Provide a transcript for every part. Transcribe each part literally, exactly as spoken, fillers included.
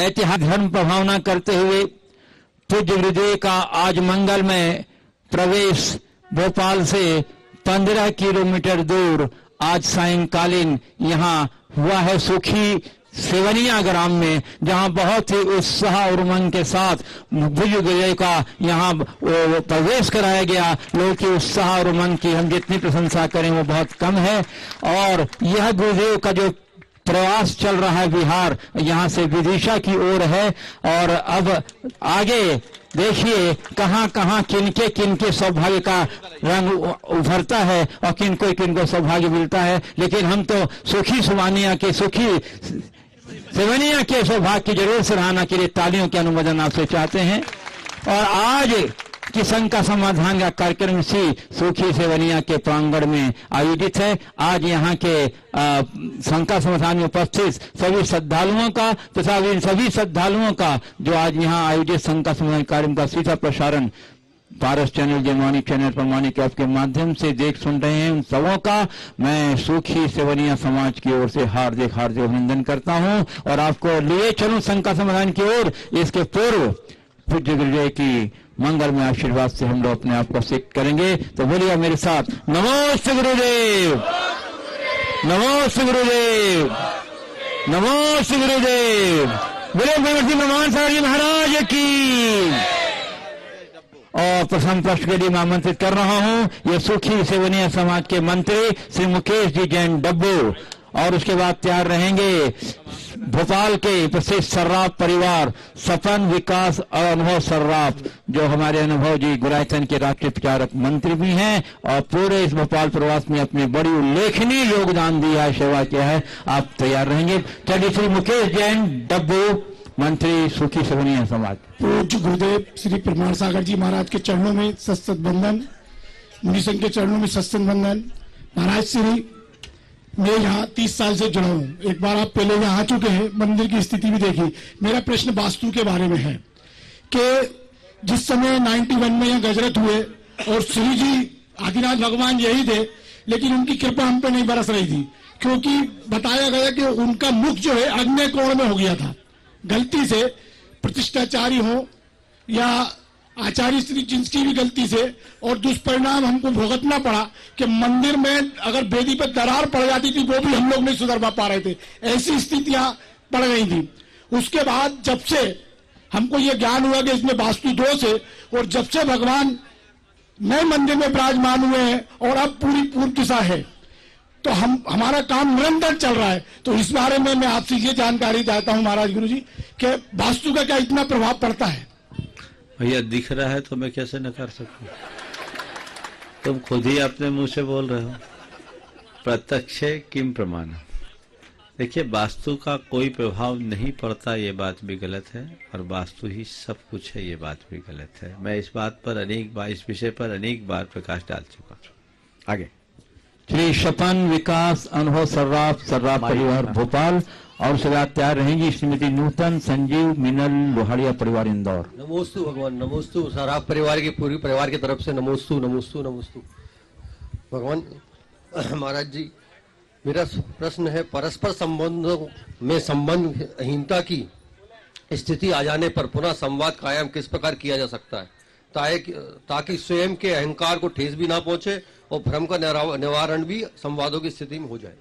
ऐतिहासिक धर्म प्रभावना करते हुए पूज्य गुरुदेव का आज मंगल में प्रवेश भोपाल से पंद्रह किलोमीटर दूर आज सायंकालीन यहाँ हुआ है सुखी सेवनिया ग्राम में, जहां बहुत ही उत्साह और उमंग के साथ पूज्य गुरुदेव का यहाँ प्रवेश कराया गया। लोगों की उत्साह और उमंग की हम जितनी प्रशंसा करें वो बहुत कम है। और यह गुरुदेव का जो प्रवास चल रहा है बिहार, यहाँ से विदिशा की ओर है और अब आगे देखिए कहां कहां किनके किनके सौभाग्य का रंग उभरता है और किनको किनको सौभाग्य मिलता है। लेकिन हम तो सुखी सुवानिया के सुखी सेवनिया के सौभाग्य की जरूर सराहना के लिए तालियों के अनुमोदन आपसे चाहते हैं। और आज की शंका समाधान का कार्यक्रम इसी सुखी सेवनिया के प्रांगण में आयोजित है। आज यहाँ के शंका समाधान में उपस्थित सभी श्रद्धालुओं का तथा इन सभी श्रद्धालुओं का जो आज यहाँ आयोजित शंका समाधान कार्यक्रम का सीधा प्रसारण Paras channel, Janvani channel, Pramanik app के माध्यम से देख सुन रहे हैं, उन सबों का मैं सुखी सेवनिया समाज की ओर से हार्दिक हार्दिक अभिनंदन करता हूं। और आपको लिए चलूं शंका समाधान की ओर। इसके पूर्व पूज्य गुरुदेव की मंगल में आशीर्वाद से हम लोग अपने आप को सिद्ध करेंगे। तो बोलिए मेरे साथ, नमोस्तु गुरुदेव, नमोस्तु गुरुदेव, नमोस्तु गुरुदेव। बोले भगवती भगवान साहब जी महाराज की। और प्रथम प्रश्न के लिए मैं आमंत्रित कर रहा हूं ये सुखी सेवनिया समाज के मंत्री श्री मुकेश जी जैन डब्बू। और उसके बाद तैयार रहेंगे भोपाल के प्रसिद्ध सर्राफ परिवार सपन विकास और अनुभव सर्राफ, जो हमारे अनुभव जी गुरायतन के राष्ट्रीय प्रचारक मंत्री भी हैं और पूरे इस भोपाल प्रवास में अपनी बड़ी उल्लेखनीय योगदान दिया है, सेवा किया है। आप तैयार रहेंगे। चलिए श्री मुकेश जैन डब्बू, मंत्री सुखी सेवनिया समाज। पूज्य गुरुदेव श्री प्रमाण सागर जी महाराज के चरणों में सत्सत बंदन, मुनि संघ के चरणों में सत्सत बंदन। महाराज श्री मैं यहाँ तीस साल से जुड़ा हूँ। एक बार आप पहले यहाँ आ चुके हैं, मंदिर की स्थिति भी देखी। मेरा प्रश्न वास्तु के बारे में है कि जिस समय इक्यानवे में यहाँ गजरत हुए और श्री जी आदिनाथ भगवान यही थे, लेकिन उनकी कृपा हम पे नहीं बरस रही थी, क्योंकि बताया गया कि उनका मुख जो है अग्नि कोण में हो गया था। गलती से प्रतिष्ठाचारी हो या आचार्य श्री जिनकी भी गलती से, और दुष्परिणाम हमको भुगतना पड़ा कि मंदिर में अगर वेदी पर दरार पड़ जाती थी वो भी हम लोग नहीं सुधर पा रहे थे, ऐसी स्थितियां पड़ गई थी। उसके बाद जब से हमको ये ज्ञान हुआ कि इसमें वास्तु दोष है, और जब से भगवान नए मंदिर में विराजमान हुए हैं और अब पूरी पूर्व दिशा है, तो हम हमारा काम निरंतर चल रहा है। तो इस बारे में मैं आपसे ये जानकारी चाहता हूं महाराज गुरु जी कि वास्तु का क्या इतना प्रभाव पड़ता है। भैया दिख रहा है तो मैं कैसे न कर सकूं? तुम खुद ही अपने मुंह से बोल रहे हो, प्रत्यक्ष किम प्रमाण। देखिए, वास्तु का कोई प्रभाव नहीं पड़ता ये बात भी गलत है, और वास्तु ही सब कुछ है ये बात भी गलत है। मैं इस बात पर अनेक बार, इस विषय पर अनेक बार प्रकाश डाल चुका हूं। आगे श्री सपन विकास अनुभव सर्राफ सर्राफ परिवार भोपाल, और उसके बाद तैयार रहेंगी श्रीमती नूतन संजीव मिनल लोहाड़िया परिवार इंदौर। नमोस्तु भगवान, नमोस्तु सर्राफ परिवार के पूरी परिवार की तरफ से नमोस्तु नमोस्तु नमोस्तु भगवान। महाराज जी, मेरा प्रश्न है, परस्पर संबंधों में संबंधहीनता की स्थिति आ जाने पर पुनः संवाद कायम किस प्रकार किया जा सकता है, ताकि स्वयं के अहंकार को ठेस भी ना पहुंचे और भ्रम का निवारण भी संवादों की स्थिति में हो जाए।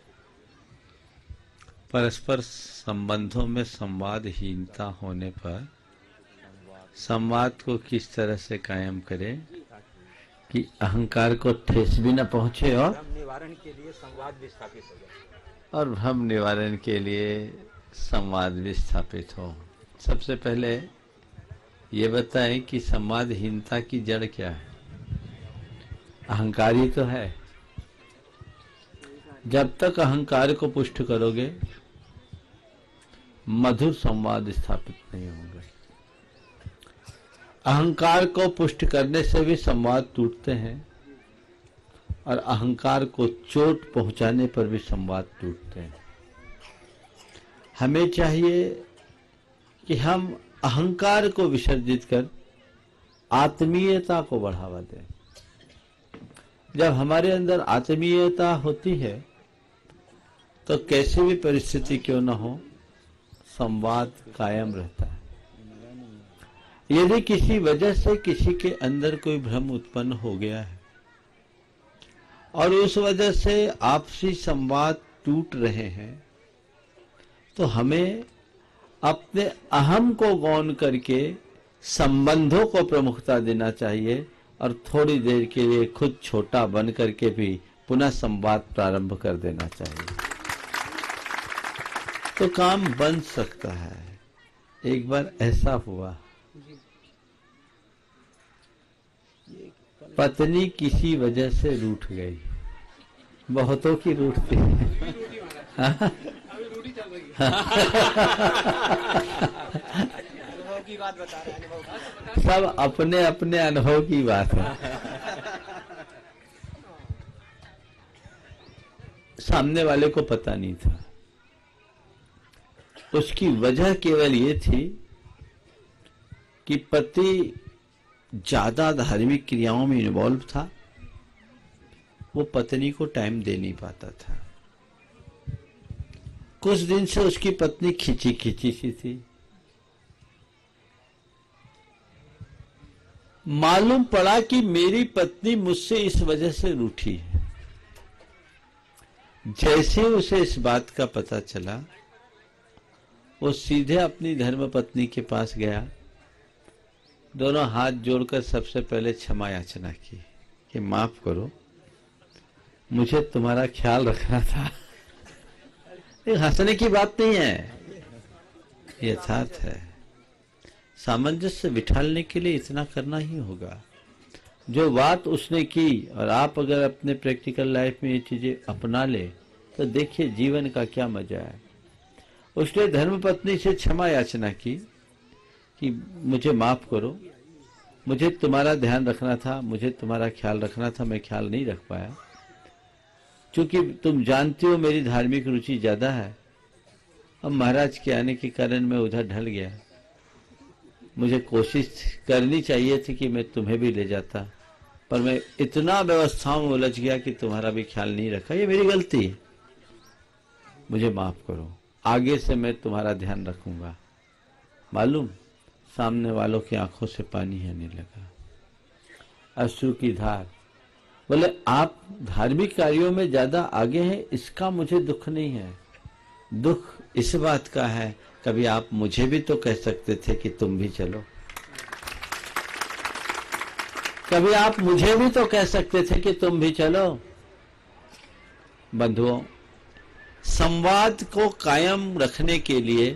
परस्पर संबंधों में संवादहीनता होने पर संवाद को किस तरह से कायम करें कि अहंकार को ठेस भी न पहुंचे और भ्रम निवारण के लिए संवाद भी स्थापित हो जाए, और भ्रम निवारण के लिए संवाद भी स्थापित हो। सबसे पहले ये बताएं कि संवादहीनता की जड़ क्या है। अहंकार ही तो है। जब तक अहंकार को पुष्ट करोगे मधुर संवाद स्थापित नहीं होंगे। अहंकार को पुष्ट करने से भी संवाद टूटते हैं, और अहंकार को चोट पहुंचाने पर भी संवाद टूटते हैं। हमें चाहिए कि हम अहंकार को विसर्जित कर आत्मीयता को बढ़ावा दें। जब हमारे अंदर आत्मीयता होती है तो कैसी भी परिस्थिति क्यों न हो, संवाद कायम रहता है। यदि किसी वजह से किसी के अंदर कोई भ्रम उत्पन्न हो गया है और उस वजह से आपसी संवाद टूट रहे हैं, तो हमें अपने अहम को गौण करके संबंधों को प्रमुखता देना चाहिए और थोड़ी देर के लिए खुद छोटा बन करके भी पुनः संवाद प्रारंभ कर देना चाहिए, तो काम बन सकता है। एक बार ऐसा हुआ, पत्नी किसी वजह से रूठ गई, बहुतों की रूठती है। सब अपने अपने अनुभव की बात है। सामने वाले को पता नहीं था, उसकी वजह केवल ये थी कि पति ज्यादा धार्मिक क्रियाओं में इन्वॉल्व था, वो पत्नी को टाइम दे नहीं पाता था। कुछ दिन से उसकी पत्नी खिंची खिंची सी थी। मालूम पड़ा कि मेरी पत्नी मुझसे इस वजह से रूठी है। जैसे उसे इस बात का पता चला, वो सीधे अपनी धर्म पत्नी के पास गया, दोनों हाथ जोड़कर सबसे पहले क्षमा याचना की कि माफ करो, मुझे तुम्हारा ख्याल रखना था। ये हंसने की बात नहीं है, यथार्थ है। सामंजस्य बिठाने के लिए इतना करना ही होगा। जो बात उसने की और आप अगर अपने प्रैक्टिकल लाइफ में ये चीजें अपना ले तो देखिए जीवन का क्या मजा है। उसने धर्मपत्नी से क्षमा याचना की कि मुझे माफ करो, मुझे तुम्हारा ध्यान रखना था, मुझे तुम्हारा ख्याल रखना था, मैं ख्याल नहीं रख पाया। क्योंकि तुम जानती हो मेरी धार्मिक रुचि ज्यादा है, अब महाराज के आने के कारण मैं उधर ढल गया। मुझे कोशिश करनी चाहिए थी कि मैं तुम्हें भी ले जाता, पर मैं इतना व्यवस्थाओं में उलझ गया कि तुम्हारा भी ख्याल नहीं रखा। ये मेरी गलती है, मुझे माफ करो, आगे से मैं तुम्हारा ध्यान रखूंगा। मालूम, सामने वालों की आंखों से पानी आने लगा, अश्रु की धार। बोले आप धार्मिक कार्यों में ज्यादा आगे हैं, इसका मुझे दुख नहीं है, दुख इस बात का है कभी आप मुझे भी तो कह सकते थे कि तुम भी चलो, कभी आप मुझे भी तो कह सकते थे कि तुम भी चलो। बंधुओं, संवाद को कायम रखने के लिए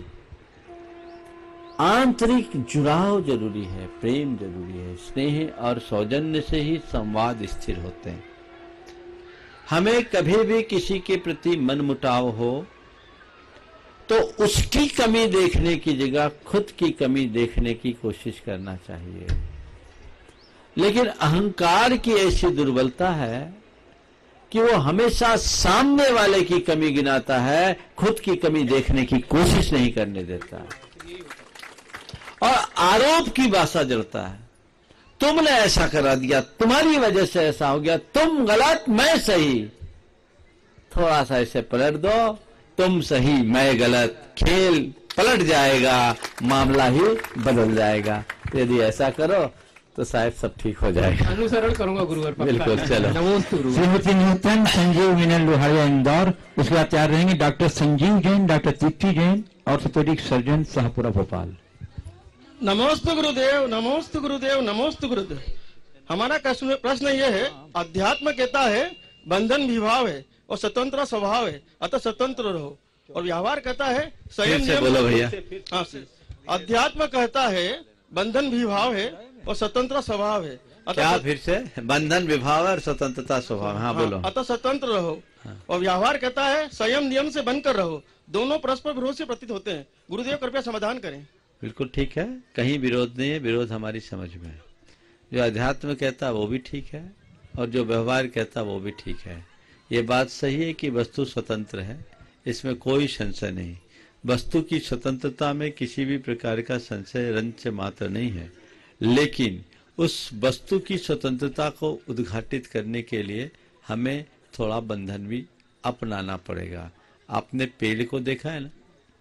आंतरिक जुड़ाव जरूरी है, प्रेम जरूरी है। स्नेह और सौजन्य से ही संवाद स्थिर होते हैं। हमें कभी भी किसी के प्रति मनमुटाव हो तो उसकी कमी देखने की जगह खुद की कमी देखने की कोशिश करना चाहिए। लेकिन अहंकार की ऐसी दुर्बलता है कि वो हमेशा सामने वाले की कमी गिनाता है, खुद की कमी देखने की कोशिश नहीं करने देता और आरोप की भाषा जलता है। तुमने ऐसा करा दिया, तुम्हारी वजह से ऐसा हो गया, तुम गलत मैं सही। थोड़ा सा इसे पलट दो, तुम सही मैं गलत, खेल पलट जाएगा, मामला ही बदल जाएगा। यदि ऐसा करो तो शायद सब ठीक हो जाएगा। अनुसरण करूंगा गुरुवर, बिल्कुल। चलो, श्रीमती नूतन संजीव मीनन लोहारिया इंदौर, उसके बाद तैयार रहेंगे डॉक्टर संजीव जैन, डॉक्टर दीप्ति जैन और ऑर्थोपेडिक सर्जन शाहपुरा भोपाल। नमोस्तु गुरुदेव, नमोस्तु गुरुदेव, नमोस्तु गुरुदेव। हमारा प्रश्न ये है, अध्यात्म कहता है बंधन विभाव है और स्वतंत्र स्वभाव है, अतः स्वतंत्र रहो। और व्यवहार कहता है संयम नियम। बोलो भैया। हाँ से अध्यात्म कहता है बंधन विभाव है और स्वतंत्र स्वभाव है, क्या फिर से? बंधन विभाव और स्वतंत्रता स्वभाव। हाँ, बोलो। अतः स्वतंत्र रहो। हाँ। और व्यवहार कहता है संयम नियम से बनकर रहो। दोनों परस्पर विरोध से प्रतीत होते हैं। गुरुदेव कृपया समाधान करें। बिल्कुल ठीक है, कहीं विरोध नहीं है, विरोध हमारी समझ में है। जो अध्यात्म कहता है वो भी ठीक है और जो व्यवहार कहता है वो भी ठीक है। ये बात सही है कि वस्तु स्वतंत्र है, इसमें कोई संशय नहीं। वस्तु की स्वतंत्रता में किसी भी प्रकार का संशय रंच मात्र नहीं है, लेकिन उस वस्तु की स्वतंत्रता को उद्घाटित करने के लिए हमें थोड़ा बंधन भी अपनाना पड़ेगा। आपने पेड़ को देखा है ना,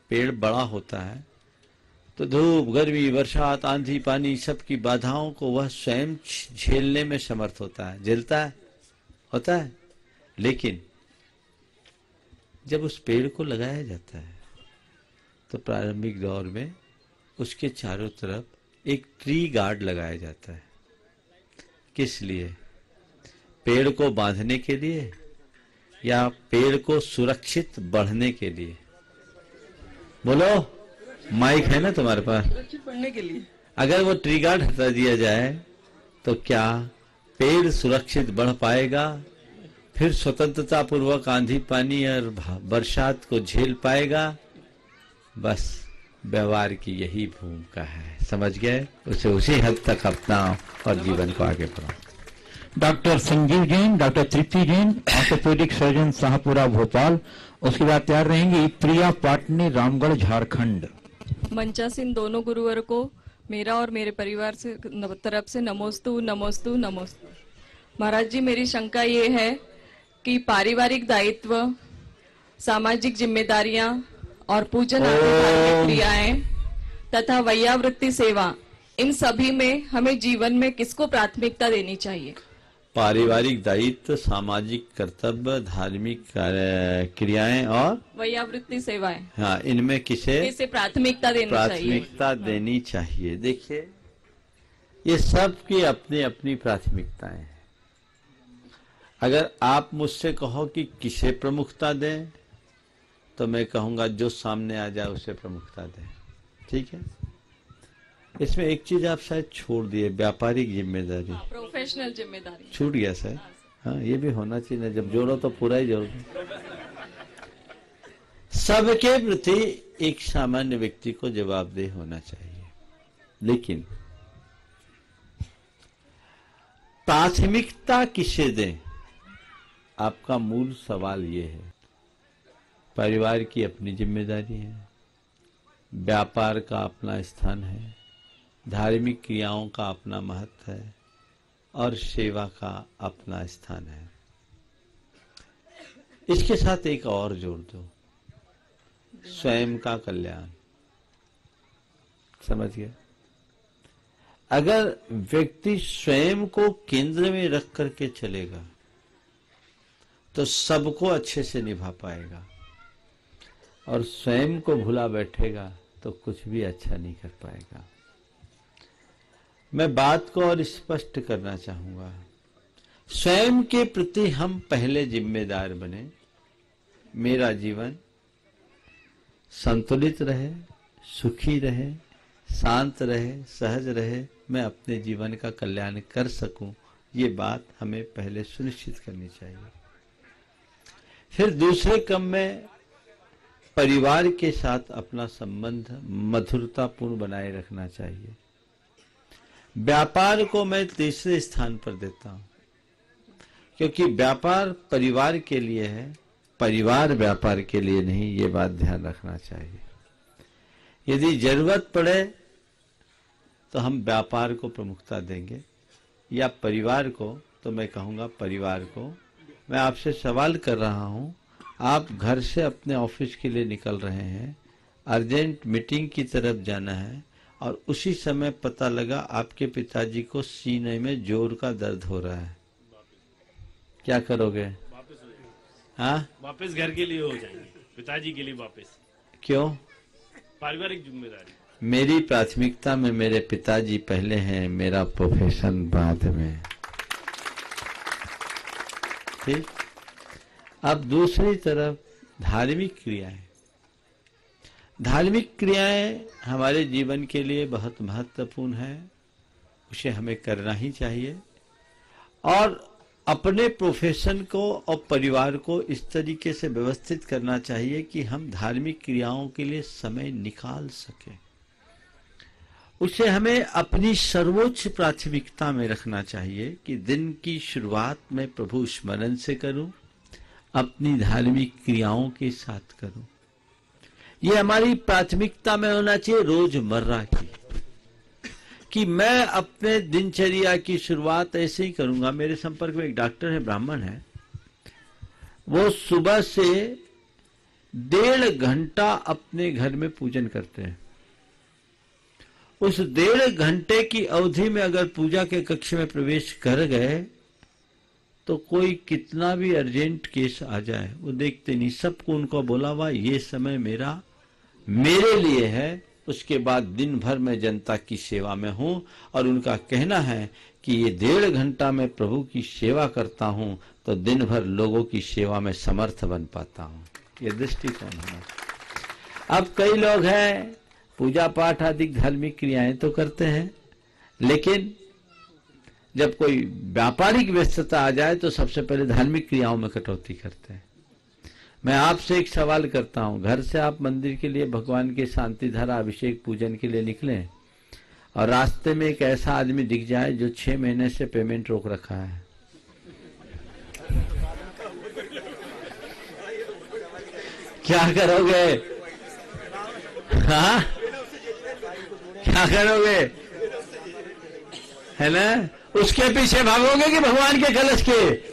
पेड़ बड़ा होता है तो धूप, गर्मी, बरसात, आंधी, पानी सबकी बाधाओं को वह स्वयं झेलने में समर्थ होता है, झेलता है, होता है। लेकिन जब उस पेड़ को लगाया जाता है तो प्रारंभिक दौर में उसके चारों तरफ एक ट्री गार्ड लगाया जाता है। किस लिए? पेड़ को बांधने के लिए या पेड़ को सुरक्षित बढ़ने के लिए? बोलो, माइक है ना तुम्हारे पास? सुरक्षित बढ़ने के लिए। अगर वो ट्री गार्ड हटा दिया जाए तो क्या पेड़ सुरक्षित बढ़ पाएगा? फिर स्वतंत्रता पूर्वक आंधी, पानी और बरसात को झेल पाएगा? बस व्यवहार की यही भूमिका है, समझ गए? उसे उसी हद तक अपनाओ और जीवन को आगे बढ़ाओ। Doctor Sanjeev Jain, doctor Tripti Jain, orthopaedic surgeon Shahpura Bhopal. उसके बाद तैयार रहेंगी प्रिया पाटनी, रामगढ़ झारखंड। मंचासीन दोनों गुरुवर को मेरा और मेरे परिवार से तरफ से नमोस्तु नमोस्तु नमोस्तु। महाराज जी, मेरी शंका ये है कि पारिवारिक दायित्व, सामाजिक जिम्मेदारियां और पूजन आदि धार्मिक क्रियाएं तथा वैयावृत्ति सेवा, इन सभी में हमें जीवन में किसको प्राथमिकता देनी चाहिए? पारिवारिक दायित्व, सामाजिक कर्तव्य, धार्मिक क्रियाएं और वैयावृत्ति सेवाएं, हाँ, इनमें किसे किसे प्राथमिकता देनी चाहिए? प्राथमिकता देनी चाहिए। देखिए, ये सब की अपनी अपनी प्राथमिकताएं हैं। अगर आप मुझसे कहो कि किसे प्रमुखता दें, तो मैं कहूंगा जो सामने आ जाए उसे प्रमुखता दें। ठीक है? इसमें एक चीज आप शायद छोड़ दिए, व्यापारिक जिम्मेदारी, प्रोफेशनल जिम्मेदारी छूट गया सर। हाँ, ये भी होना चाहिए ना, जब जोड़ो तो पूरा ही जोड़ो। सबके प्रति एक सामान्य व्यक्ति को जवाबदेह होना चाहिए, लेकिन प्राथमिकता किसे दें, आपका मूल सवाल ये है। परिवार की अपनी जिम्मेदारी है, व्यापार का अपना स्थान है, धार्मिक क्रियाओं का अपना महत्व है और सेवा का अपना स्थान है। इसके साथ एक और जोड़ दो, स्वयं का कल्याण। समझ गए? अगर व्यक्ति स्वयं को केंद्र में रख करके चलेगा तो सबको अच्छे से निभा पाएगा, और स्वयं को भुला बैठेगा तो कुछ भी अच्छा नहीं कर पाएगा। मैं बात को और स्पष्ट करना चाहूंगा। स्वयं के प्रति हम पहले जिम्मेदार बने, मेरा जीवन संतुलित रहे, सुखी रहे, शांत रहे, सहज रहे, मैं अपने जीवन का कल्याण कर सकूं, ये बात हमें पहले सुनिश्चित करनी चाहिए। फिर दूसरे क्रम में परिवार के साथ अपना संबंध मधुरतापूर्ण बनाए रखना चाहिए। व्यापार को मैं तीसरे स्थान पर देता हूं, क्योंकि व्यापार परिवार के लिए है, परिवार व्यापार के लिए नहीं, ये बात ध्यान रखना चाहिए। यदि जरूरत पड़े तो हम व्यापार को प्रमुखता देंगे या परिवार को, तो मैं कहूंगा परिवार को। मैं आपसे सवाल कर रहा हूं, आप घर से अपने ऑफिस के लिए निकल रहे हैं, अर्जेंट मीटिंग की तरफ जाना है, और उसी समय पता लगा आपके पिताजी को सीने में जोर का दर्द हो रहा है, क्या करोगे? हाँ, वापस घर के लिए हो जाएंगे, पिताजी के लिए वापस। क्यों? पारिवारिक जिम्मेदारी। मेरी प्राथमिकता में मेरे पिताजी पहले हैं, मेरा प्रोफेशन बाद में। ठीक। अब दूसरी तरफ धार्मिक क्रियाएं। धार्मिक क्रियाएं हमारे जीवन के लिए बहुत महत्वपूर्ण है, उसे हमें करना ही चाहिए, और अपने प्रोफेशन को और परिवार को इस तरीके से व्यवस्थित करना चाहिए कि हम धार्मिक क्रियाओं के लिए समय निकाल सकें। उसे हमें अपनी सर्वोच्च प्राथमिकता में रखना चाहिए कि दिन की शुरुआत में प्रभु स्मरण से करूं, अपनी धार्मिक क्रियाओं के साथ करूं। ये हमारी प्राथमिकता में होना चाहिए रोजमर्रा की, कि मैं अपने दिनचर्या की शुरुआत ऐसे ही करूंगा। मेरे संपर्क में एक डॉक्टर है, ब्राह्मण है, वो सुबह से डेढ़ घंटा अपने घर में पूजन करते हैं। उस डेढ़ घंटे की अवधि में अगर पूजा के कक्ष में प्रवेश कर गए तो कोई कितना भी अर्जेंट केस आ जाए वो देखते नहीं, सबको उनको बोला हुआ ये समय मेरा मेरे लिए है। उसके बाद दिन भर मैं जनता की सेवा में हूं और उनका कहना है कि ये डेढ़ घंटा मैं प्रभु की सेवा करता हूं तो दिन भर लोगों की सेवा में समर्थ बन पाता हूं। ये दृष्टिकोण है। अब कई लोग हैं पूजा पाठ आदि धार्मिक क्रियाएं तो करते हैं, लेकिन जब कोई व्यापारिक व्यस्तता आ जाए तो सबसे पहले धार्मिक क्रियाओं में कटौती करते हैं। मैं आपसे एक सवाल करता हूं, घर से आप मंदिर के लिए भगवान के शांति धारा अभिषेक पूजन के लिए निकले और रास्ते में एक ऐसा आदमी दिख जाए जो छह महीने से पेमेंट रोक रखा है, क्या करोगे? हाँ, क्या करोगे? है ना? उसके पीछे भागोगे कि भगवान के कलश के?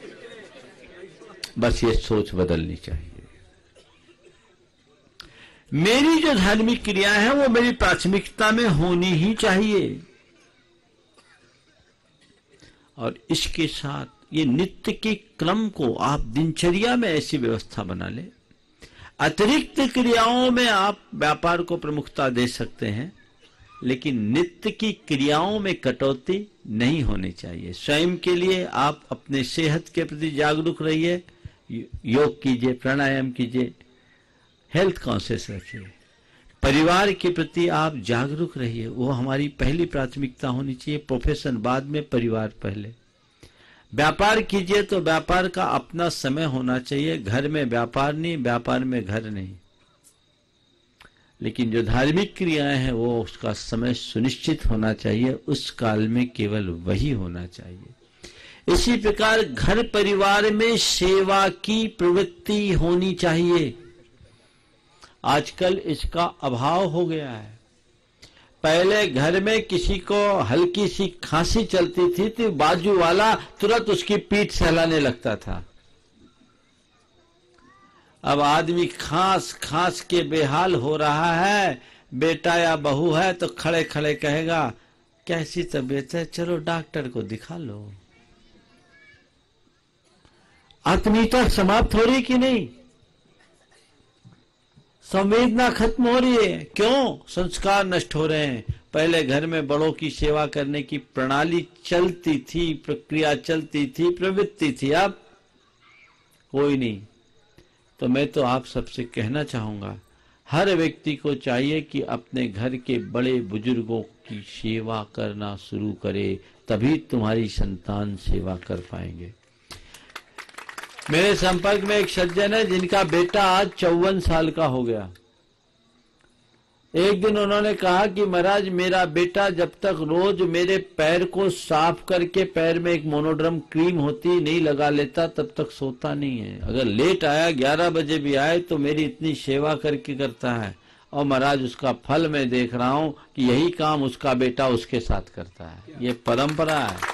बस ये सोच बदलनी चाहिए। मेरी जो धार्मिक क्रिया है वो मेरी प्राथमिकता में होनी ही चाहिए। और इसके साथ ये नित्य के क्रम को आप दिनचर्या में ऐसी व्यवस्था बना ले। अतिरिक्त क्रियाओं में आप व्यापार को प्रमुखता दे सकते हैं, लेकिन नित्य की क्रियाओं में कटौती नहीं होनी चाहिए। स्वयं के लिए आप अपने सेहत के प्रति जागरूक रहिए, योग कीजिए, प्राणायाम कीजिए, हेल्थ कॉन्शियस रखिए। परिवार के प्रति आप जागरूक रहिए, वो हमारी पहली प्राथमिकता होनी चाहिए। प्रोफेशन बाद में, परिवार पहले। व्यापार कीजिए तो व्यापार का अपना समय होना चाहिए। घर में व्यापार नहीं, व्यापार में घर नहीं। लेकिन जो धार्मिक क्रियाएं हैं वो उसका समय सुनिश्चित होना चाहिए, उस काल में केवल वही होना चाहिए। इसी प्रकार घर परिवार में सेवा की प्रवृत्ति होनी चाहिए। आजकल इसका अभाव हो गया है। पहले घर में किसी को हल्की सी खांसी चलती थी तो बाजू वाला तुरंत उसकी पीठ सहलाने लगता था। अब आदमी खांस खांस के बेहाल हो रहा है, बेटा या बहू है तो खड़े खड़े कहेगा कैसी तबीयत है, चलो डॉक्टर को दिखा लो। आत्मीयता समाप्त हो रही कि नहीं? संवेदना खत्म हो रही है। क्यों? संस्कार नष्ट हो रहे हैं। पहले घर में बड़ों की सेवा करने की प्रणाली चलती थी, प्रक्रिया चलती थी, प्रवृत्ति थी, अब कोई नहीं। तो मैं तो आप सबसे कहना चाहूंगा, हर व्यक्ति को चाहिए कि अपने घर के बड़े बुजुर्गों की सेवा करना शुरू करे, तभी तुम्हारी संतान सेवा कर पाएंगे। मेरे संपर्क में एक सज्जन है जिनका बेटा आज चौवन साल का हो गया। एक दिन उन्होंने कहा कि महाराज मेरा बेटा जब तक रोज मेरे पैर को साफ करके पैर में एक मोनोड्रम क्रीम होती नहीं लगा लेता तब तक सोता नहीं है। अगर लेट आया ग्यारह बजे भी आए तो मेरी इतनी सेवा करके करता है, और महाराज उसका फल मैं देख रहा हूं कि यही काम उसका बेटा उसके साथ करता है। ये परंपरा है।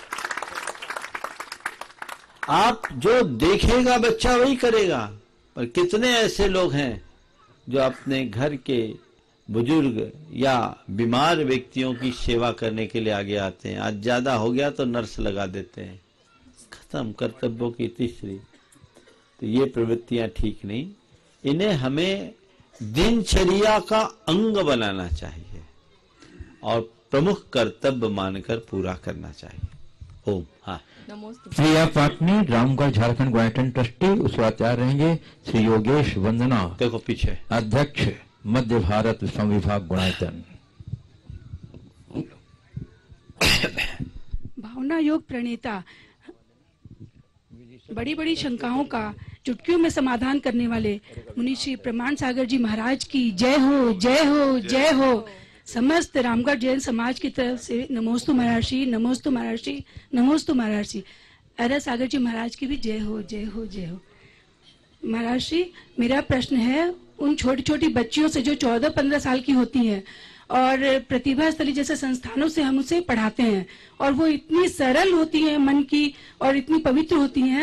आप जो देखेगा बच्चा वही करेगा। पर कितने ऐसे लोग हैं जो अपने घर के बुजुर्ग या बीमार व्यक्तियों की सेवा करने के लिए आगे आते हैं। आज ज्यादा हो गया तो नर्स लगा देते हैं, खत्म कर्तव्यों की तीसरी। तो ये प्रवृत्तियां ठीक नहीं, इन्हें हमें दिनचर्या का अंग बनाना चाहिए और प्रमुख कर्तव्य मानकर पूरा करना चाहिए। ओम। हाँ, प्रिया पाटनी, रामगढ़, झारखंड ग्वायटन ट्रस्टी। उसके बाद तैयार रहेंगे श्री योगेश वंदना, देखो पीछे, अध्यक्ष मध्य भारत संविभाग गुणायतन। भावना योग प्रणेता, बड़ी बड़ी शंकाओं का चुटकियों में समाधान करने वाले मुनि श्री प्रमाण सागर जी महाराज की जय हो, जय हो, जय हो। समस्त रामगढ़ जैन समाज की तरफ से नमोस्तु महर्षि, नमोस्तु महर्षि, नमोस्तु महर्षि। अरे सागर जी महाराज की भी जय हो, जय हो, जय हो। महर्षि, मेरा प्रश्न है उन छोटी छोटी बच्चियों से जो चौदह पंद्रह साल की होती हैं और प्रतिभा स्थली जैसे संस्थानों से हम उसे पढ़ाते हैं, और वो इतनी सरल होती हैं मन की और इतनी पवित्र होती हैं,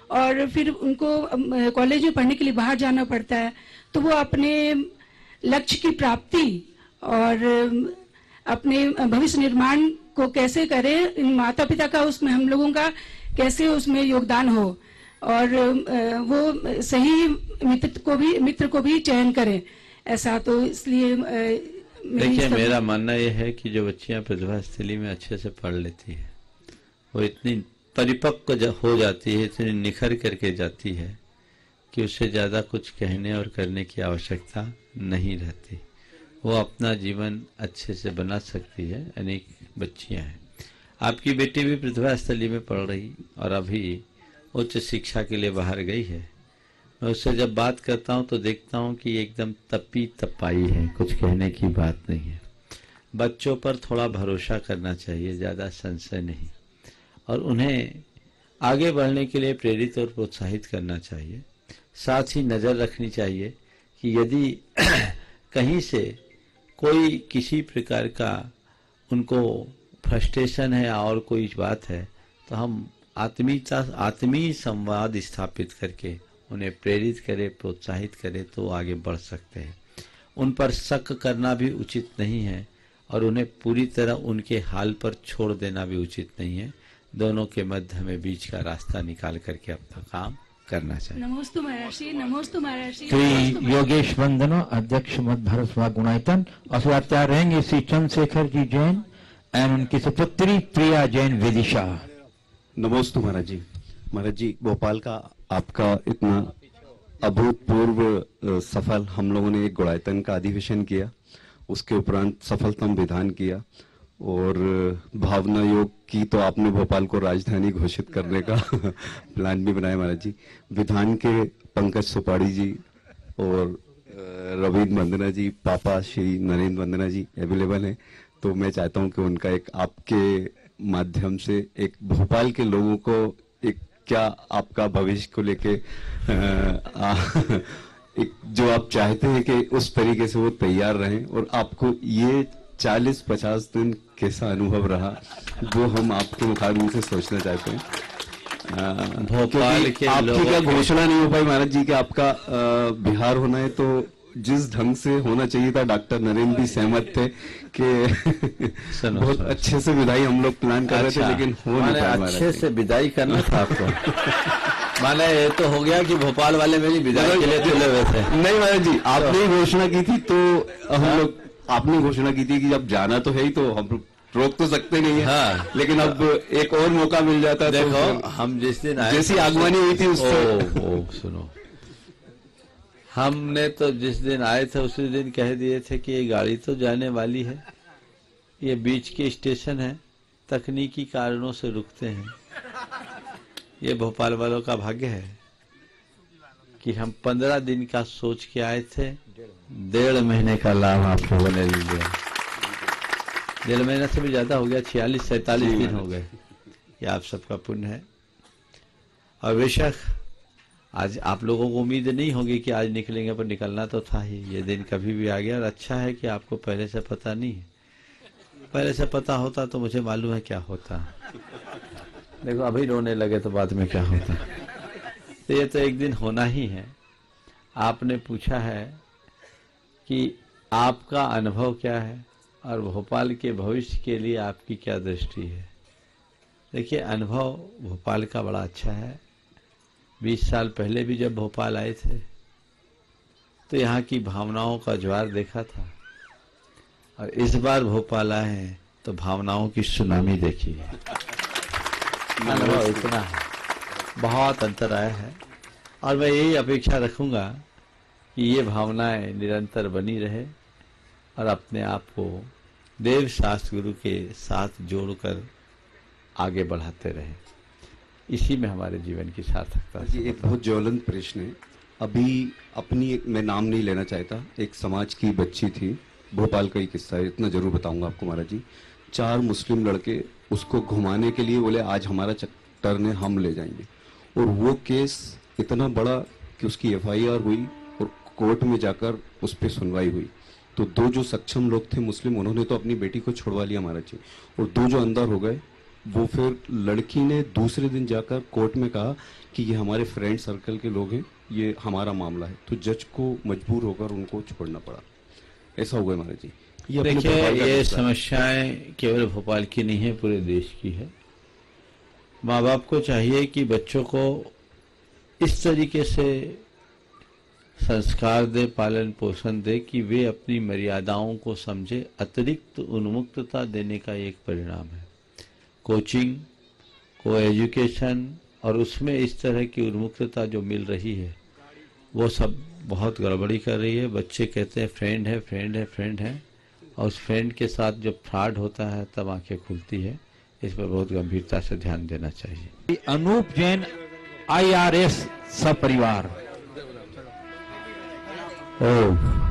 और फिर उनको कॉलेज में पढ़ने के लिए बाहर जाना पड़ता है, तो वो अपने लक्ष्य की प्राप्ति और अपने भविष्य निर्माण को कैसे करें, इन माता पिता का उसमें हम लोगों का कैसे उसमें योगदान हो, और वो सही मित्र को भी मित्र को भी चयन करें ऐसा। तो इसलिए देखिए, मेरा मानना यह है कि जो बच्चियां प्रतिभा स्थली में अच्छे से पढ़ लेती है, वो इतनी परिपक्व हो जाती है, इतनी निखर करके जाती है कि उससे ज़्यादा कुछ कहने और करने की आवश्यकता नहीं रहती। वो अपना जीवन अच्छे से बना सकती है। अनेक बच्चियां हैं, आपकी बेटी भी प्रतिभा स्थली में पढ़ रही और अभी उच्च शिक्षा के लिए बाहर गई है। मैं उससे जब बात करता हूं तो देखता हूं कि एकदम तपी तपाई है, कुछ कहने की बात नहीं है। बच्चों पर थोड़ा भरोसा करना चाहिए, ज़्यादा संशय नहीं, और उन्हें आगे बढ़ने के लिए प्रेरित और प्रोत्साहित करना चाहिए। साथ ही नज़र रखनी चाहिए कि यदि कहीं से कोई किसी प्रकार का उनको फ्रस्ट्रेशन है और कोई बात है, तो हम आत्मीयता आत्मीय संवाद स्थापित करके उन्हें प्रेरित करें, प्रोत्साहित करें, तो आगे बढ़ सकते हैं। उन पर शक करना भी उचित नहीं है और उन्हें पूरी तरह उनके हाल पर छोड़ देना भी उचित नहीं है। दोनों के मध्य में बीच का रास्ता निकाल करके अपना काम करना चाहिए। नमोस्तु महर्षि, नमोस्तु महर्षि। श्री योगेश वंदना, अध्यक्ष मत भारत सभा गुणायतन, और फिर आप तैयार रहेंगे श्री चंद्रशेखर जी जैन एवं उनकी सुपुत्री प्रिया जैन विदिशा। नमोस्तु महाराज जी। महाराज जी, भोपाल का आपका इतना अभूतपूर्व सफल, हम लोगों ने एक गुणायतन का अधिवेशन किया, उसके उपरांत सफलतम विधान किया, और भावना योग की तो आपने भोपाल को राजधानी घोषित करने का प्लान भी बनाया महाराज जी। विधान के पंकज सुपाड़ी जी और रवींद्र वंदना जी, पापा श्री नरेंद्र वंदना जी अवेलेबल हैं, तो मैं चाहता हूं कि उनका एक आपके माध्यम से एक भोपाल के लोगों को एक क्या आपका भविष्य को लेके एक जो आप चाहते हैं कि उस तरीके से वो तैयार रहें, और आपको ये चालीस पचास दिन कैसा अनुभव रहा, वो हम आपके मुखारबिन से सोचना चाहते हैं। भोपाल के आपकी क्या घोषणा नहीं हो पाई महाराज जी कि आपका आ, बिहार होना है, तो जिस ढंग से होना चाहिए था, डॉक्टर नरेंद्र भी सहमत थे कि बहुत अच्छे से विदाई हम लोग प्लान कर रहे थे, लेकिन हो नहीं पाया। अच्छे से विदाई करना था आपको। माने ये तो हो गया कि भोपाल वाले मेरी विदाई के लिए तुले हुए थे। नहीं महाराज जी, आपने ही घोषणा की थी, तो हम लोग आपने घोषणा की थी कि जब जाना तो है ही, तो हम रोक तो सकते नहीं है। हाँ। लेकिन अब एक और मौका मिल जाता। देखो, तो हम जिस दिन आए, जैसी आगवानी हुई थी उस पर सुनो, हमने तो जिस दिन आए थे उसी दिन कह दिए थे कि ये गाड़ी तो जाने वाली है, ये बीच के स्टेशन है, तकनीकी कारणों से रुकते हैं। ये भोपाल वालों का भाग्य है कि हम पंद्रह दिन का सोच के आए थे, डेढ़ महीने का लाभ आप लोगों ने लिया। डेढ़ महीने से भी ज्यादा हो गया, छियालीस सैतालीस दिन हो गए। ये आप सबका पुण्य है। और बेशक आज आप लोगों को उम्मीद नहीं होगी कि आज निकलेंगे, पर निकलना तो था ही। ये दिन कभी भी आ गया, और अच्छा है कि आपको पहले से पता नहीं है। पहले से पता होता तो मुझे मालूम है क्या होता। देखो, अभी रोने लगे तो बाद में क्या होता। तो ये तो एक दिन होना ही है। आपने पूछा है कि आपका अनुभव क्या है और भोपाल के भविष्य के लिए आपकी क्या दृष्टि है। देखिए, अनुभव भोपाल का बड़ा अच्छा है। बीस साल पहले भी जब भोपाल आए थे तो यहाँ की भावनाओं का ज्वार देखा था, और इस बार भोपाल आए हैं तो भावनाओं की सुनामी देखी है। अनुभव इतना है, बहुत अंतर आया है, और मैं यही अपेक्षा रखूंगा कि ये भावनाएं निरंतर बनी रहे और अपने आप को देव शास्त्र गुरु के साथ जोड़कर आगे बढ़ाते रहे। इसी में हमारे जीवन की सार्थकता जी। एक बहुत ज्वलंत प्रश्न है। अभी अपनी एक, मैं नाम नहीं लेना चाहता, एक समाज की बच्ची थी, भोपाल का ही किस्सा है, इतना जरूर बताऊंगा आपको महाराज जी। चार मुस्लिम लड़के उसको घुमाने के लिए बोले आज हमारा चक्कर ने हम ले जाएंगे, और वो केस इतना बड़ा कि उसकी एफ आई आर हुई और कोर्ट में जाकर उस पर सुनवाई हुई। तो दो जो सक्षम लोग थे मुस्लिम, उन्होंने तो अपनी बेटी को छुड़वा लिया महाराज जी, और दो जो अंदर हो गए वो फिर लड़की ने दूसरे दिन जाकर कोर्ट में कहा कि ये हमारे फ्रेंड सर्कल के लोग हैं, ये हमारा मामला है, तो जज को मजबूर होकर उनको छोड़ना पड़ा। ऐसा हुआ महाराज जी। ये अपने देखिए, भोपाल का ये मसला है। समस्याएं केवल भोपाल की नहीं है, पूरे देश की है। माँ बाप को चाहिए कि बच्चों को इस तरीके से संस्कार दे, पालन पोषण दे कि वे अपनी मर्यादाओं को समझे। अतिरिक्त उन्मुक्तता देने का एक परिणाम है कोचिंग, को एजुकेशन, और उसमें इस तरह की उन्मुक्तता जो मिल रही है वो सब बहुत गड़बड़ी कर रही है। बच्चे कहते हैं फ्रेंड है, फ्रेंड है, फ्रेंड है, और उस फ्रेंड के साथ जब फ्रॉड होता है तब आंखें खुलती है। इस पर बहुत गंभीरता से ध्यान देना चाहिए। Anoop Jain, I R S सपरिवार। ओ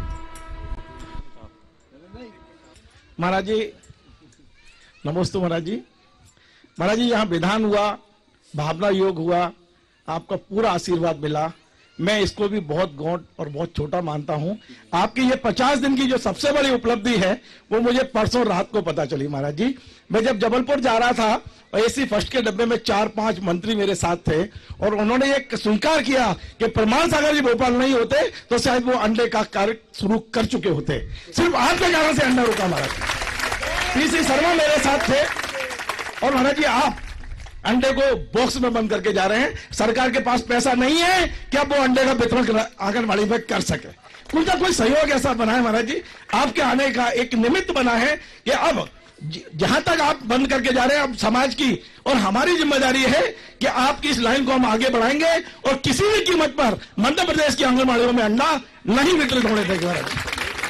महाराज जी नमस्ते। महाराज जी महाराज जी यहाँ विधान हुआ, भावना योग हुआ, आपका पूरा आशीर्वाद मिला। मैं इसको भी बहुत गौण और बहुत छोटा मानता हूँ। आपकी ये पचास दिन की जो सबसे बड़ी उपलब्धि है वो मुझे परसों रात को पता चली। महाराज जी मैं जब जबलपुर जा रहा था और एसी फर्स्ट के डब्बे में चार पांच मंत्री मेरे साथ थे और उन्होंने ये स्वीकार किया कि प्रमाण सागर जी भोपाल नहीं होते तो शायद वो अंडे का कार्य शुरू कर चुके होते। सिर्फ आपके कारण से अंडा रुका। महाराज पी सी शर्मा मेरे साथ थे और महाराज जी आप अंडे को बॉक्स में बंद करके जा रहे हैं। सरकार के पास पैसा नहीं है कि अब वो अंडे का वितरण आंगनबाड़ी में कर सके। कुछ ना कुछ सहयोग ऐसा बना है महाराज जी, आपके आने का एक निमित्त बना है कि अब जहां तक आप बंद करके जा रहे हैं, अब समाज की और हमारी जिम्मेदारी है कि आपकी इस लाइन को हम आगे बढ़ाएंगे और किसी भी कीमत पर मध्य प्रदेश की आंगनबाड़ियों में अंडा नहीं वितरित होने देंगे। महाराज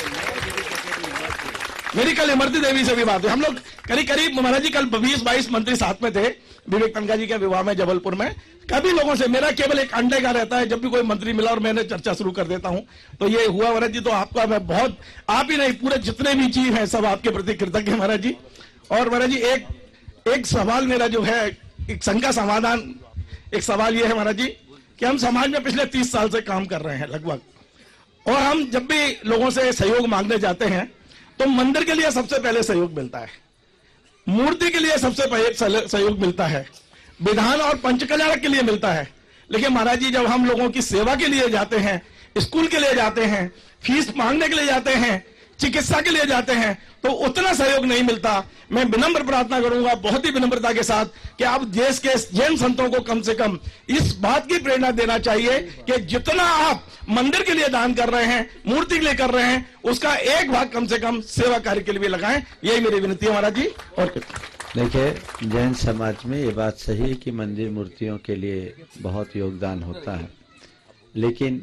मेरी कल इमरती देवी से भी बात हुई। हम लोग करीब करीब महाराज जी कल बीस बाईस मंत्री साथ में थे विवेक तनखा जी के विवाह में जबलपुर में। कभी लोगों से मेरा केवल एक अंडे का रहता है, जब भी कोई मंत्री मिला और मैंने चर्चा शुरू कर देता हूं तो ये हुआ। महाराज जी तो आपका मैं बहुत, आप ही नहीं पूरे जितने भी चीज हैं सब आपके प्रति कृतज्ञ हैं महाराज जी। और महाराज जी एक एक सवाल मेरा जो है, एक शंका समाधान, एक सवाल ये है महाराज जी कि हम समाज में पिछले तीस साल से काम कर रहे हैं लगभग, और हम जब भी लोगों से सहयोग मांगने जाते हैं तो मंदिर के लिए सबसे पहले सहयोग मिलता है, मूर्ति के लिए सबसे पहले सहयोग मिलता है, विधान और पंचकल्याण के लिए मिलता है। लेकिन महाराज जी जब हम लोगों की सेवा के लिए जाते हैं, स्कूल के लिए जाते हैं, फीस मांगने के लिए जाते हैं, चिकित्सा के लिए जाते हैं तो उतना सहयोग नहीं मिलता। मैं विनम्र प्रार्थना करूंगा बहुत ही विनम्रता के साथ कि आप देश के जैन संतों को कम से कम इस बात की प्रेरणा देना चाहिए कि जितना आप मंदिर के लिए दान कर रहे हैं, मूर्ति के लिए कर रहे हैं, उसका एक भाग कम से कम सेवा कार्य के लिए भी लगाएं। यही मेरी विनती है महाराज जी। और देखिए, जैन समाज में ये बात सही है कि मंदिर मूर्तियों के लिए बहुत योगदान होता है, लेकिन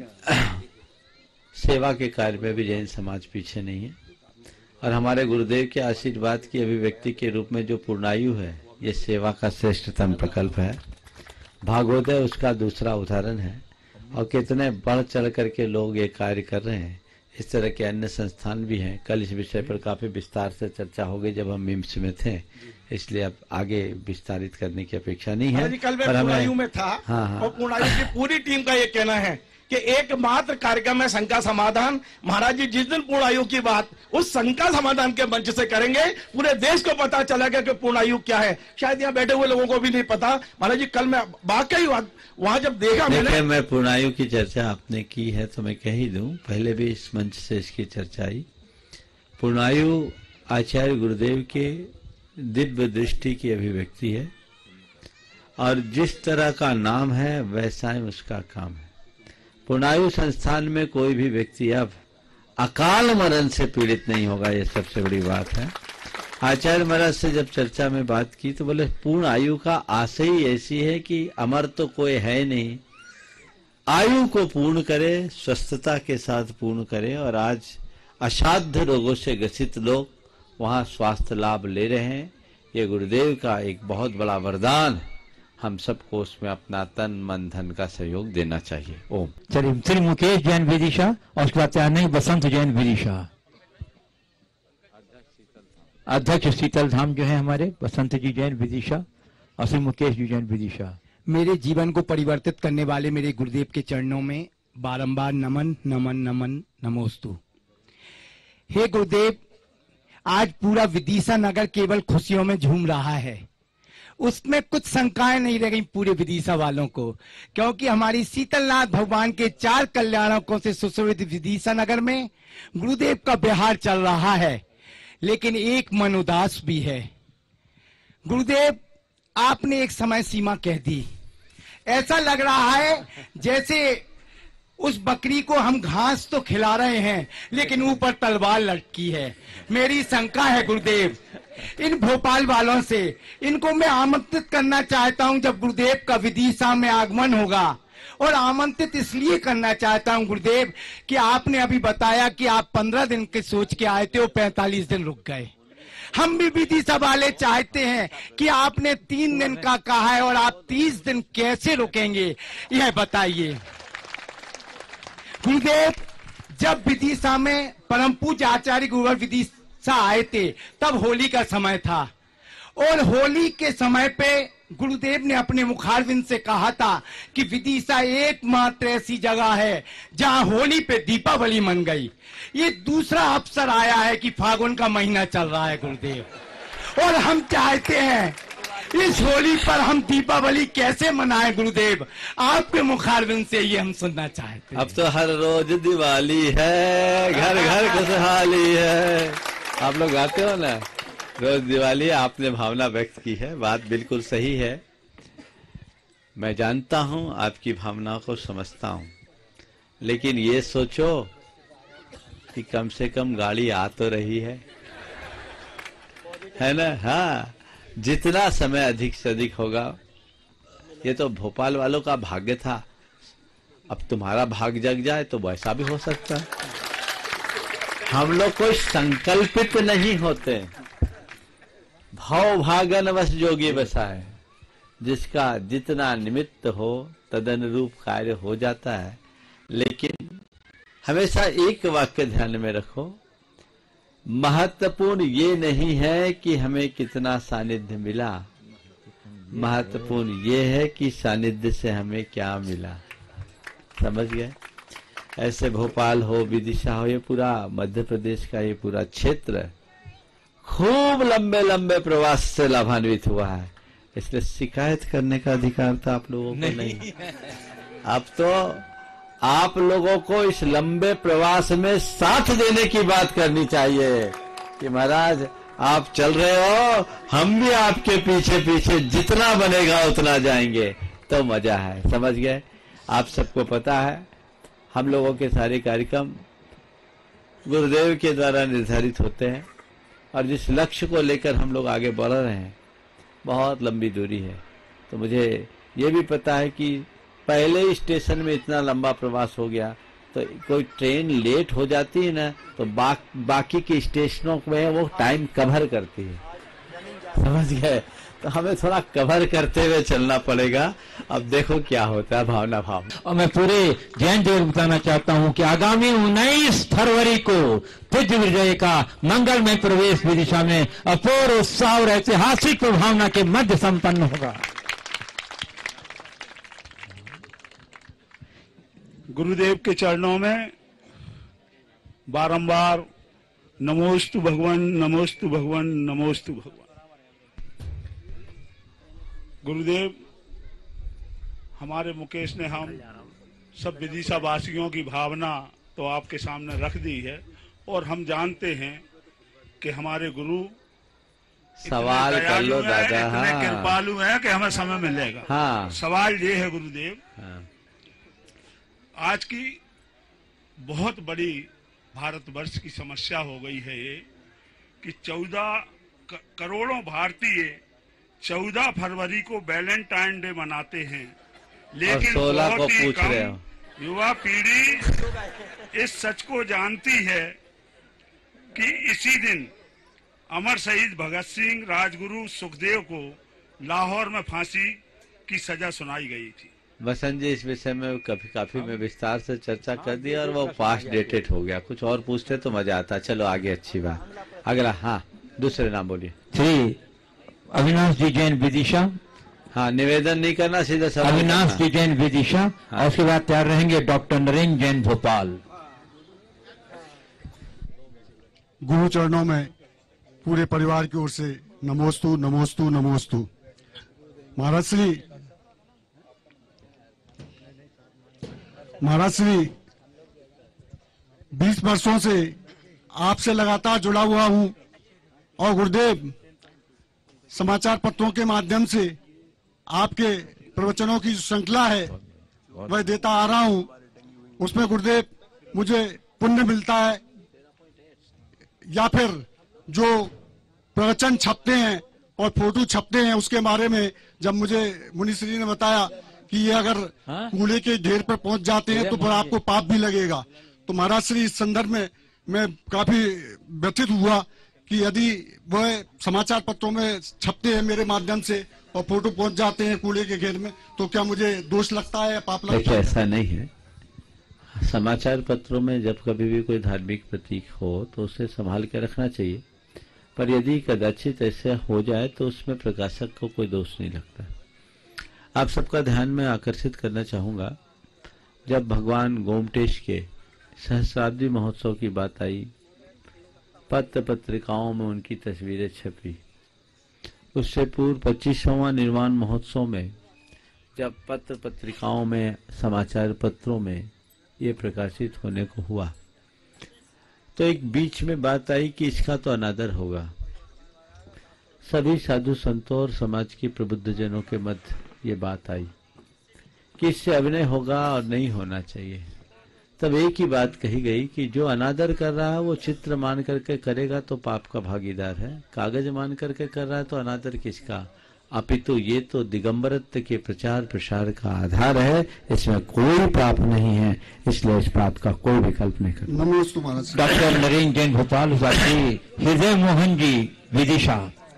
सेवा के कार्य में भी जैन समाज पीछे नहीं है। और हमारे गुरुदेव के आशीर्वाद की अभिव्यक्ति के रूप में जो पूर्णायु है, ये सेवा का श्रेष्ठतम प्रकल्प है। भागवतोदय उसका दूसरा उदाहरण है। और कितने बढ़ चढ़ करके लोग ये कार्य कर रहे हैं। इस तरह के अन्य संस्थान भी हैं। कल इस विषय पर काफी विस्तार से चर्चा हो गई जब हम मिम्स में थे, इसलिए अब आगे विस्तारित करने की अपेक्षा नहीं है। कल मैं पूर्णायु में था। हाँ हाँ। और पूर्णायु की पूरी टीम का ये कहना है कि एकमात्र कार्यक्रम है शंका समाधान। महाराज जी जिस दिन पूर्णायु की बात उस शंका समाधान के मंच से करेंगे, पूरे देश को पता चलेगा कि पूर्णायु क्या है। शायद यहाँ बैठे हुए लोगों को भी नहीं पता। महाराज जी कल मैं वाकई वहां जब देखा मैंने, मैं पूर्णायु की चर्चा आपने की है तो मैं कह ही दूं, पहले भी इस मंच से इसकी चर्चा आई। पूर्णायु आचार्य गुरुदेव के दिव्य दृष्टि की अभिव्यक्ति है और जिस तरह का नाम है वैसा ही उसका काम है। पूर्णायु संस्थान में कोई भी व्यक्ति अब अकाल मरण से पीड़ित नहीं होगा, ये सबसे बड़ी बात है। आचार्य महाराज से जब चर्चा में बात की तो बोले पूर्ण आयु का आशय ही ऐसी है कि अमर तो कोई है नहीं, आयु को पूर्ण करे, स्वस्थता के साथ पूर्ण करे। और आज असाध्य रोगों से ग्रसित लोग वहाँ स्वास्थ्य लाभ ले रहे हैं। ये गुरुदेव का एक बहुत बड़ा वरदान है। हम सबको उसमें अपना तन मन धन का सहयोग देना चाहिए। ओम। चलिए, श्री मुकेश जैन विदिशा और उसके बाद तैयार नहीं बसंत जैन विदिशा। अध्यक्ष शीतल धाम जो है हमारे, बसंत जी जैन विदिशा और श्री मुकेश जी जैन विदिशा। मेरे जीवन को परिवर्तित करने वाले मेरे गुरुदेव के चरणों में बारंबार नमन नमन नमन नमोस्तु। हे गुरुदेव, आज पूरा विदिशा नगर केवल खुशियों में झूम रहा है उसमें कुछ शंकाएं नहीं रह गई पूरे विदिशा वालों को, क्योंकि हमारी शीतलनाथ भगवान के चार कल्याणकों से सुशोभित विदिशा नगर में गुरुदेव का विहार चल रहा है, लेकिन एक मन उदास भी है। गुरुदेव, आपने एक समय सीमा कह दी। ऐसा लग रहा है जैसे उस बकरी को हम घास तो खिला रहे हैं, लेकिन ऊपर तलवार लटकी है। मेरी शंका है गुरुदेव, इन भोपाल वालों से, इनको मैं आमंत्रित करना चाहता हूं जब गुरुदेव का विदिशा में आगमन होगा। और आमंत्रित इसलिए करना चाहता हूं गुरुदेव कि आपने अभी बताया कि आप पंद्रह दिन के सोच के आए थे, वो पैंतालीस दिन रुक गए। हम भी विदिशा वाले चाहते हैं कि आपने तीन दिन का कहा है और आप तीस दिन कैसे रुकेंगे, यह बताइए। गुरुदेव, जब विदिशा में परम पूज्य आचार्य गुरुवर विदिशा आए थे तब होली का समय था, और होली के समय पे गुरुदेव ने अपने मुखारविंद से कहा था कि विदिशा एकमात्र ऐसी जगह है जहां होली पे दीपावली मन गई। ये दूसरा अवसर आया है कि फागुन का महीना चल रहा है गुरुदेव, और हम चाहते हैं इस होली पर हम दीपावली कैसे मनाएं गुरुदेव, आपके मुखारविंद से ये हम सुनना चाहते हैं। अब तो हर रोज दिवाली है, घर घर खुशहाली है। आप लोग गाते हो ना, रोज दिवाली। आपने भावना व्यक्त की है, बात बिल्कुल सही है। मैं जानता हूं, आपकी भावना को समझता हूं, लेकिन ये सोचो कि कम से कम गाड़ी आ तो रही है, है ना? हाँ, जितना समय अधिक से अधिक होगा, ये तो भोपाल वालों का भाग्य था। अब तुम्हारा भाग जग जाए तो वैसा भी हो सकता है। हम लोग कोई संकल्पित नहीं होते। भाव भागन वश जोगी बसा है, जिसका जितना निमित्त हो तदनुरूप कार्य हो जाता है। लेकिन हमेशा एक वाक्य ध्यान में रखो, महत्वपूर्ण ये नहीं है कि हमें कितना सानिध्य मिला, महत्वपूर्ण ये है कि सानिध्य से हमें क्या मिला। समझ गए? ऐसे भोपाल हो, विदिशा हो, ये पूरा मध्य प्रदेश का ये पूरा क्षेत्र खूब लंबे लंबे प्रवास से लाभान्वित हुआ है, इसलिए शिकायत करने का अधिकार तो आप लोगों को नहीं, नहीं। अब तो आप लोगों को इस लंबे प्रवास में साथ देने की बात करनी चाहिए कि महाराज आप चल रहे हो, हम भी आपके पीछे पीछे जितना बनेगा उतना जाएंगे, तो मजा है। समझ गए? आप सबको पता है हम लोगों के सारे कार्यक्रम गुरुदेव के द्वारा निर्धारित होते हैं, और जिस लक्ष्य को लेकर हम लोग आगे बढ़ रहे हैं बहुत लंबी दूरी है। तो मुझे ये भी पता है कि पहले स्टेशन में इतना लंबा प्रवास हो गया, तो कोई ट्रेन लेट हो जाती है ना, तो बा, बाकी के स्टेशनों में वो टाइम कवर करती है। समझ गए? तो हमें थोड़ा कवर करते हुए चलना पड़ेगा। अब देखो क्या होता है, भावना भाव। और मैं पूरे जैन जगत बताना चाहता हूं कि आगामी उन्नीस फरवरी को पूज्य विजय का मंगलमय प्रवेश विदिशा में अपूर्व उत्साह और ऐतिहासिक प्रभावना के मध्य संपन्न होगा। गुरुदेव के चरणों में बारंबार नमोस्तु भगवान, नमोस्तु भगवान, नमोस्तु भगवान। गुरुदेव, हमारे मुकेश ने हम सब विदिशा वासियों की भावना तो आपके सामने रख दी है, और हम जानते हैं कि हमारे गुरु सवाल कर लो दादा, इतने हाँ। कृपालु हैं कि हमें समय मिलेगा। हाँ। सवाल ये है गुरुदेव, हाँ। आज की बहुत बड़ी भारतवर्ष की समस्या हो गई है ये कि चौदह करोड़ों भारतीय चौदह फरवरी को वैलेंटाइन डे मनाते हैं, लेकिन सोलह को बहुत ही पूछ रहे हो। कम युवा पीढ़ी इस सच को जानती है कि इसी दिन अमर शहीद भगत सिंह, राजगुरु सुखदेव को लाहौर में फांसी की सजा सुनाई गई थी। बसंत जी, इस विषय में कभी काफी में विस्तार से चर्चा कर दी और वो पास्ट डेटेड हो गया। कुछ और पूछते तो मजा आता। चलो आगे, अच्छी बात। अगला, हाँ, दूसरे नाम बोलिए। श्री अविनाश जी जैन विदिशा। हाँ, निवेदन नहीं करना, सीधा सवाल। अविनाश जी जैन विदिशा। हाँ। और उसके बाद तैयार रहेंगे डॉक्टर नरेंद्र जैन भोपाल। गुरु चरणों में पूरे परिवार की ओर से नमोस्तु, नमोस्तु, नमोस्तु। महाराज श्री महाराज श्री बीस वर्षों से आपसे लगातार जुड़ा हुआ हूं और गुरुदेव समाचार पत्रों के माध्यम से आपके प्रवचनों की जो श्रृंखला है वह देता आ रहा हूं। उसमें गुरुदेव मुझे पुण्य मिलता है या फिर जो प्रवचन छपते हैं और फोटो छपते हैं उसके बारे में जब मुझे मुनिश्री ने बताया कि ये अगर कूड़े के ढेर पर पहुंच जाते हैं तो फिर आपको पाप भी लगेगा, तो महाराज श्री इस संदर्भ में मैं काफी व्यथित हुआ कि यदि वह समाचार पत्रों में छपते हैं मेरे माध्यम से और फोटो पहुंच जाते हैं कूड़े के घेर में तो क्या मुझे दोष लगता है या पाप लगता है? ऐसा नहीं है। समाचार पत्रों में जब कभी भी कोई धार्मिक प्रतीक हो तो उसे संभाल के रखना चाहिए, पर यदि कदाचित ऐसे हो जाए तो उसमें प्रकाशक को कोई दोष नहीं लगता। आप सबका ध्यान में आकर्षित करना चाहूंगा, जब भगवान गोमटेश के सहस्राब्दी महोत्सव की बात आई, पत्र पत्रिकाओं में उनकी तस्वीरें छपी। उससे पूर्व पच्चीसवां निर्वाण महोत्सव में जब पत्र पत्रिकाओं में समाचार पत्रों में ये प्रकाशित होने को हुआ तो एक बीच में बात आई कि इसका तो अनादर होगा। सभी साधु संतों और समाज की प्रबुद्ध जनों के मध्य ये बात आई कि इससे अभिनय होगा और नहीं होना चाहिए। तब एक ही बात कही गई कि जो अनादर कर रहा है वो चित्र मान करके करेगा तो पाप का भागीदार है, कागज मान करके कर रहा है तो अनादर किसका, अपितु ये तो दिगंबरत्व के प्रचार प्रसार का आधार है, इसमें कोई पाप नहीं है, इसलिए इस पाप का कोई विकल्प नहीं करना। डॉक्टर नरेंद्र जैन भोपाल, हृदय मोहन जी विदिशा।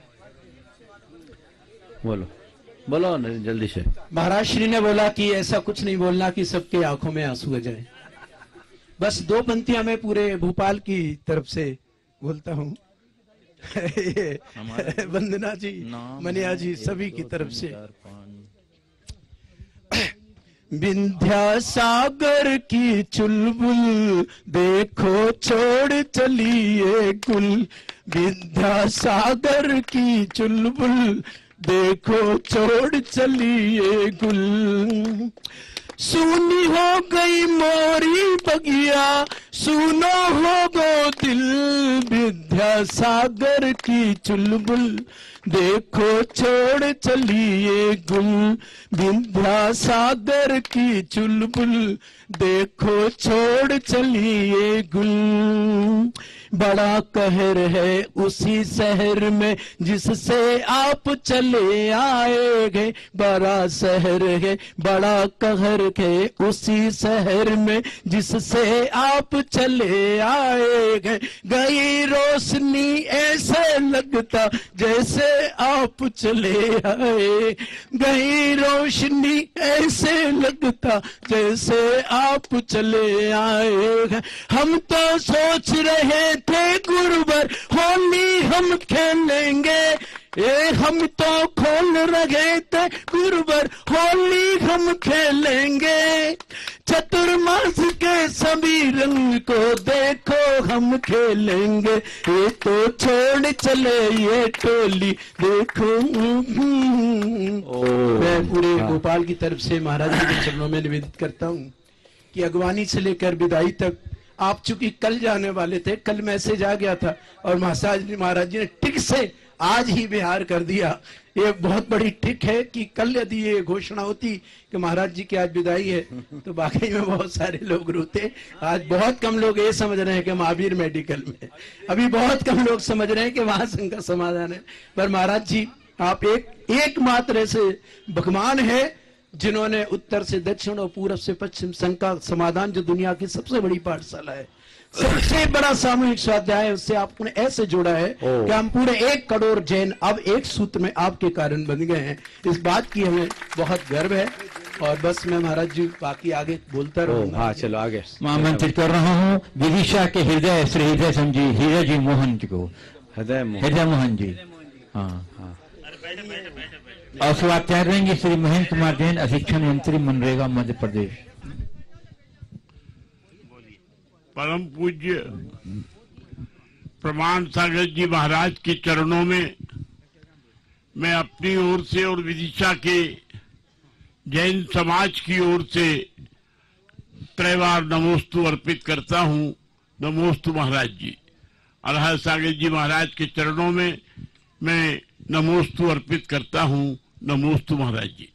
बोलो बोलो नरेंद्र जल्दी से। महाराज श्री ने बोला कि ऐसा कुछ नहीं बोलना कि सबके आंखों में आंसू आ जाए। बस दो पंक्तियां मैं पूरे भोपाल की तरफ से बोलता हूँ। वंदना जी, मनिया जी, सभी की तरफ से। विंध्यासागर की चुलबुल देखो छोड़ चलिए गुल, विंध्यासागर की चुलबुल देखो छोड़ चलिए गुल। सूनी हो गई मोरी बगिया, सुनो हो गो दिल, विद्यासागर की चुलबुल देखो छोड़ चलिए गुल, विद्यासागर की चुलबुल देखो छोड़ चलिए गुल। बड़ा कहर है उसी शहर में जिससे आप चले आए गए, बड़ा शहर है बड़ा कहर है उसी शहर में जिससे आप चले आए गए। गई रोशनी ऐसे लगता जैसे आप चले आए, गई रोशनी ऐसे लगता जैसे आप चले आए। हम तो सोच रहे थे गुरुवर होली हम खेलेंगे, ए हम तो खोल रहे थे गुरुवर होली हम खेलेंगे। चतुर्मास के सभी रंग को देखो हम खेलेंगे, ये तो छोड़ चले ये टोली देखो। मैं पूरे भोपाल की तरफ से महाराज जी के चरणों में निवेदित करता हूँ कि अगवानी से लेकर विदाई तक आप चूंकि कल जाने वाले थे, कल मैसेज आ गया था और महाराज महाराज जी ने टिक से आज ही बिहार कर दिया। ये बहुत बड़ी टिक है कि कल यदि ये घोषणा होती कि महाराज जी की आज विदाई है तो वाकई में बहुत सारे लोग रोते। आज बहुत कम लोग ये समझ रहे हैं कि महावीर मेडिकल में, अभी बहुत कम लोग समझ रहे हैं कि वहां संकट समाधान है। पर महाराज जी आप एक एकमात्र ऐसे भगवान है जिन्होंने उत्तर से दक्षिण और पूरब से पश्चिम संका समाधान, जो दुनिया की सबसे बड़ी पाठशाला है, सबसे बड़ा सामूहिक स्वाध्याय है, उससे आपने ऐसे जोड़ा है कि हम पूरे एक करोड़ जैन अब एक सूत्र में आपके कारण बन गए हैं। इस बात की हमें बहुत गर्व है। और बस मैं महाराज जी बाकी आगे बोलता रहूंगा। हाँ चलो आगे। मैं आमंत्रित कर रहा हूँ विदिशा के हृदय श्री हृदय समझी हीरा जी मोहन जी को। हृदय हृदय मोहन जी, हाँ हाँ। और स्वाध्याय रहेंगे श्री महेंद्र कुमार जैन, अशिक्षण मंत्री मनरेगा मध्य प्रदेश। परम पूज्य प्रमाण सागर जी महाराज के चरणों में मैं अपनी ओर से और विदिशा के जैन समाज की ओर से त्रैवार नमोस्तु अर्पित करता हूं। नमोस्तु महाराज जी। अरहर सागर जी महाराज के चरणों में मैं नमोस्तु अर्पित करता हूं। नमोस्तु महाराज जी।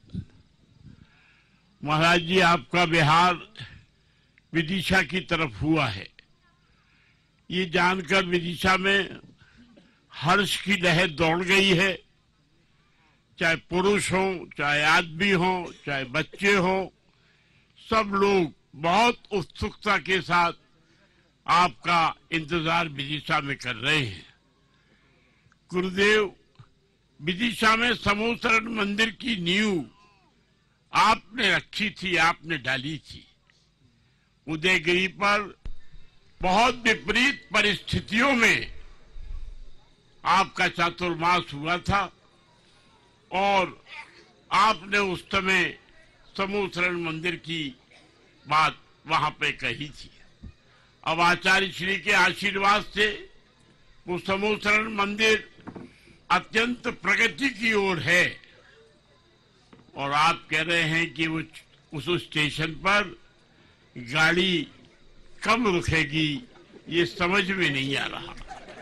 महाराज जी, आपका बिहार विदिशा की तरफ हुआ है, ये जानकर विदिशा में हर्ष की लहर दौड़ गई है। चाहे पुरुष हो, चाहे आदमी हो, चाहे बच्चे हो, सब लोग बहुत उत्सुकता के साथ आपका इंतजार विदिशा में कर रहे हैं। गुरुदेव, विदिशा में समोसरण मंदिर की नींव आपने रखी थी, आपने डाली थी। उदयगिरी पर बहुत विपरीत परिस्थितियों में आपका चातुर्मास हुआ था और आपने उस समय समोसरण मंदिर की बात वहां पे कही थी। अब आचार्य श्री के आशीर्वाद से वो समोसरण मंदिर अत्यंत प्रगति की ओर है और आप कह रहे हैं कि वो उस स्टेशन पर गाड़ी कब रुकेगी, ये समझ में नहीं आ रहा।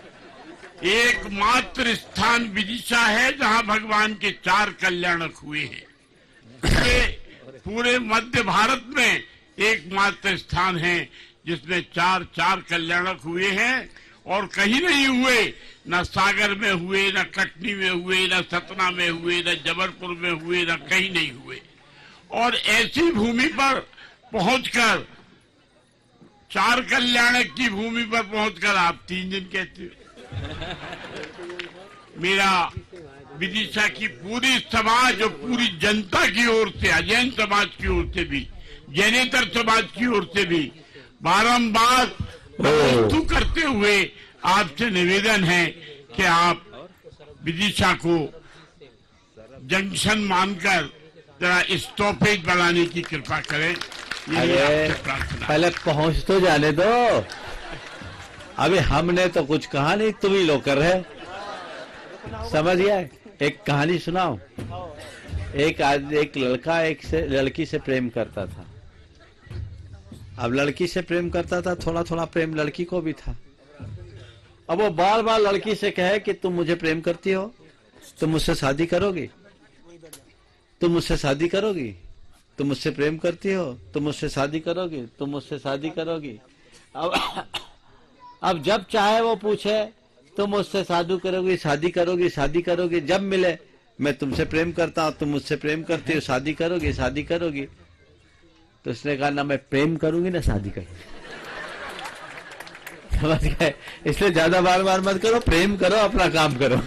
एकमात्र स्थान विदिशा है जहां भगवान के चार कल्याणक हुए हैं। पूरे, पूरे मध्य भारत में एकमात्र स्थान है जिसमें चार चार कल्याणक हुए हैं और कहीं नहीं हुए। न सागर में हुए, न कटनी में हुए, न सतना में हुए, न जबलपुर में हुए, न कहीं नहीं हुए। और ऐसी भूमि पर पहुंचकर, चार कल्याणक की भूमि पर पहुंचकर आप तीन दिन कहते हो। मेरा विदिशा की पूरी समाज और पूरी जनता की ओर से, अजैन समाज की ओर से भी, जैनेतर समाज की ओर से भी बारंबार नमोस्तु करते हुए आपसे निवेदन है कि आप विदिशा को जंक्शन मानकर जरा स्टॉपेज बनाने की कृपा करें। अरे पहले पहुंच तो जाने दो। अभी हमने तो कुछ कहा नहीं, तुम ही लोग कर रहे। समझ गया? एक कहानी सुनाओ। एक आज एक लड़का एक से लड़की से प्रेम करता था। अब लड़की से प्रेम करता था, थोड़ा थोड़ा प्रेम लड़की को भी था। अब वो बार बार लड़की से कहे कि तुम मुझे प्रेम करती हो, तुम मुझसे शादी करोगी, तुम मुझसे शादी करोगी, तुम मुझसे प्रेम करती हो, तुम मुझसे शादी करोगी, तुम मुझसे शादी करोगी। अब अब जब चाहे वो पूछे तुम मुझसे शादी करोगी, शादी करोगी, शादी करोगी। जब मिले मैं तुमसे प्रेम करता हूं, तुम मुझसे प्रेम करती हो, शादी करोगी, शादी करोगी। तो उसने कहा ना मैं प्रेम करूंगी ना शादी करूंगी। समझ गए? इसलिए ज्यादा बार बार मत करो, प्रेम करो, अपना काम करो।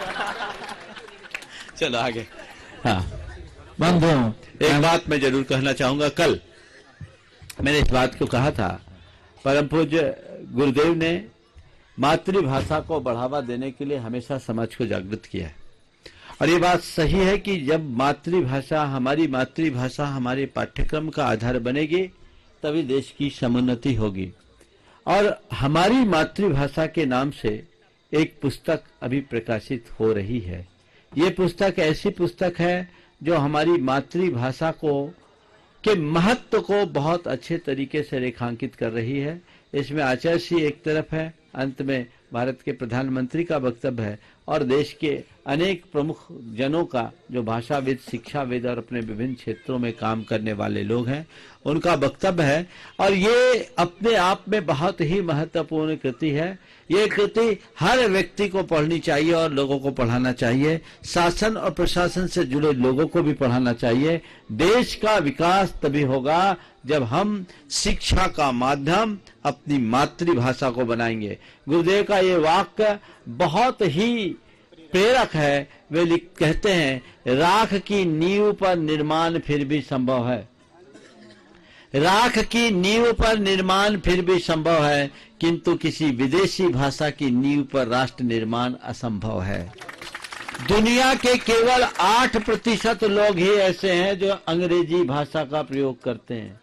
चलो आगे। हाँ बंधुओं, एक बात मैं जरूर कहना चाहूंगा। कल मैंने इस बात को कहा था, परम पूज्य गुरुदेव ने मातृभाषा को बढ़ावा देने के लिए हमेशा समाज को जागृत किया है। और ये बात सही है कि जब मातृभाषा, हमारी मातृभाषा हमारे पाठ्यक्रम का आधार बनेगी तभी देश की समुन्नति होगी। और हमारी मातृभाषा के नाम से एक पुस्तक अभी प्रकाशित हो रही है। ये पुस्तक ऐसी पुस्तक है जो हमारी मातृभाषा को के महत्व को बहुत अच्छे तरीके से रेखांकित कर रही है। इसमें आचार्य श्री एक तरफ है, अंत में भारत के प्रधानमंत्री का वक्तव्य है और देश के अनेक प्रमुख जनों का, जो भाषाविद, शिक्षाविद और अपने विभिन्न क्षेत्रों में काम करने वाले लोग हैं, उनका वक्तव्य है। और ये अपने आप में बहुत ही महत्वपूर्ण कृति है। ये कृति हर व्यक्ति को पढ़नी चाहिए और लोगों को पढ़ाना चाहिए। शासन और प्रशासन से जुड़े लोगों को भी पढ़ाना चाहिए। देश का विकास तभी होगा जब हम शिक्षा का माध्यम अपनी मातृभाषा को बनाएंगे। गुरुदेव का ये वाक्य बहुत ही प्रेरक है। वे लिख कहते हैं, राख की नींव पर निर्माण फिर भी संभव है। राख की नींव पर निर्माण फिर भी संभव है, किंतु किसी विदेशी भाषा की नींव पर राष्ट्र निर्माण असंभव है। दुनिया के केवल आठ प्रतिशत लोग ही ऐसे हैं जो अंग्रेजी भाषा का प्रयोग करते हैं।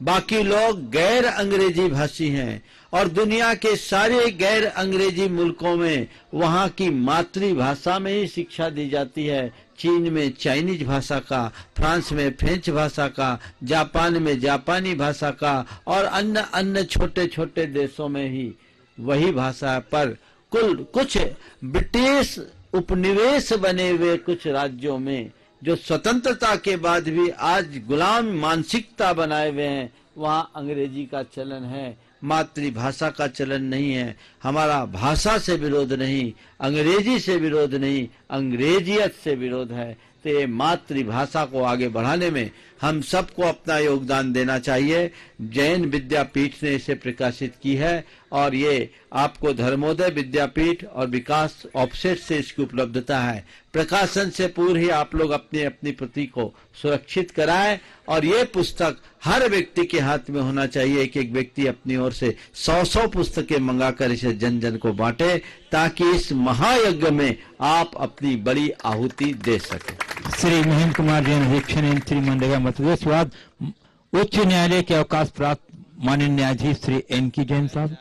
बाकी लोग गैर अंग्रेजी भाषी हैं और दुनिया के सारे गैर अंग्रेजी मुल्कों में वहाँ की मातृभाषा में ही शिक्षा दी जाती है। चीन में चाइनीज भाषा का, फ्रांस में फ्रेंच भाषा का, जापान में जापानी भाषा का और अन्य अन्य छोटे छोटे देशों में ही वही भाषा। पर कुल कुछ ब्रिटिश उपनिवेश बने हुए कुछ राज्यों में जो स्वतंत्रता के बाद भी आज गुलाम मानसिकता बनाए हुए हैं, वहाँ अंग्रेजी का चलन है, मातृभाषा का चलन नहीं है। हमारा भाषा से विरोध नहीं, अंग्रेजी से विरोध नहीं, अंग्रेजियत से विरोध है। तो ये मातृभाषा को आगे बढ़ाने में हम सबको अपना योगदान देना चाहिए। जैन विद्यापीठ ने इसे प्रकाशित की है और ये आपको धर्मोदय विद्यापीठ और विकास ऑफसेट से इसकी उपलब्धता है। प्रकाशन से पूर्व ही आप लोग अपनी अपनी प्रति को सुरक्षित कराएं और ये पुस्तक हर व्यक्ति के हाथ में होना चाहिए। एक एक व्यक्ति अपनी ओर से सौ सौ पुस्तकें मंगाकर इसे जन जन को बांटे ताकि इस महायज्ञ में आप अपनी बड़ी आहुति दे सके। श्री महेंद्र कुमार जैन अध्यक्ष ने श्री मनरेगा मध्य प्रदेश उच्च न्यायालय के अवकाश प्राप्त माननीय न्यायाधीश श्री एन की जैन साहब,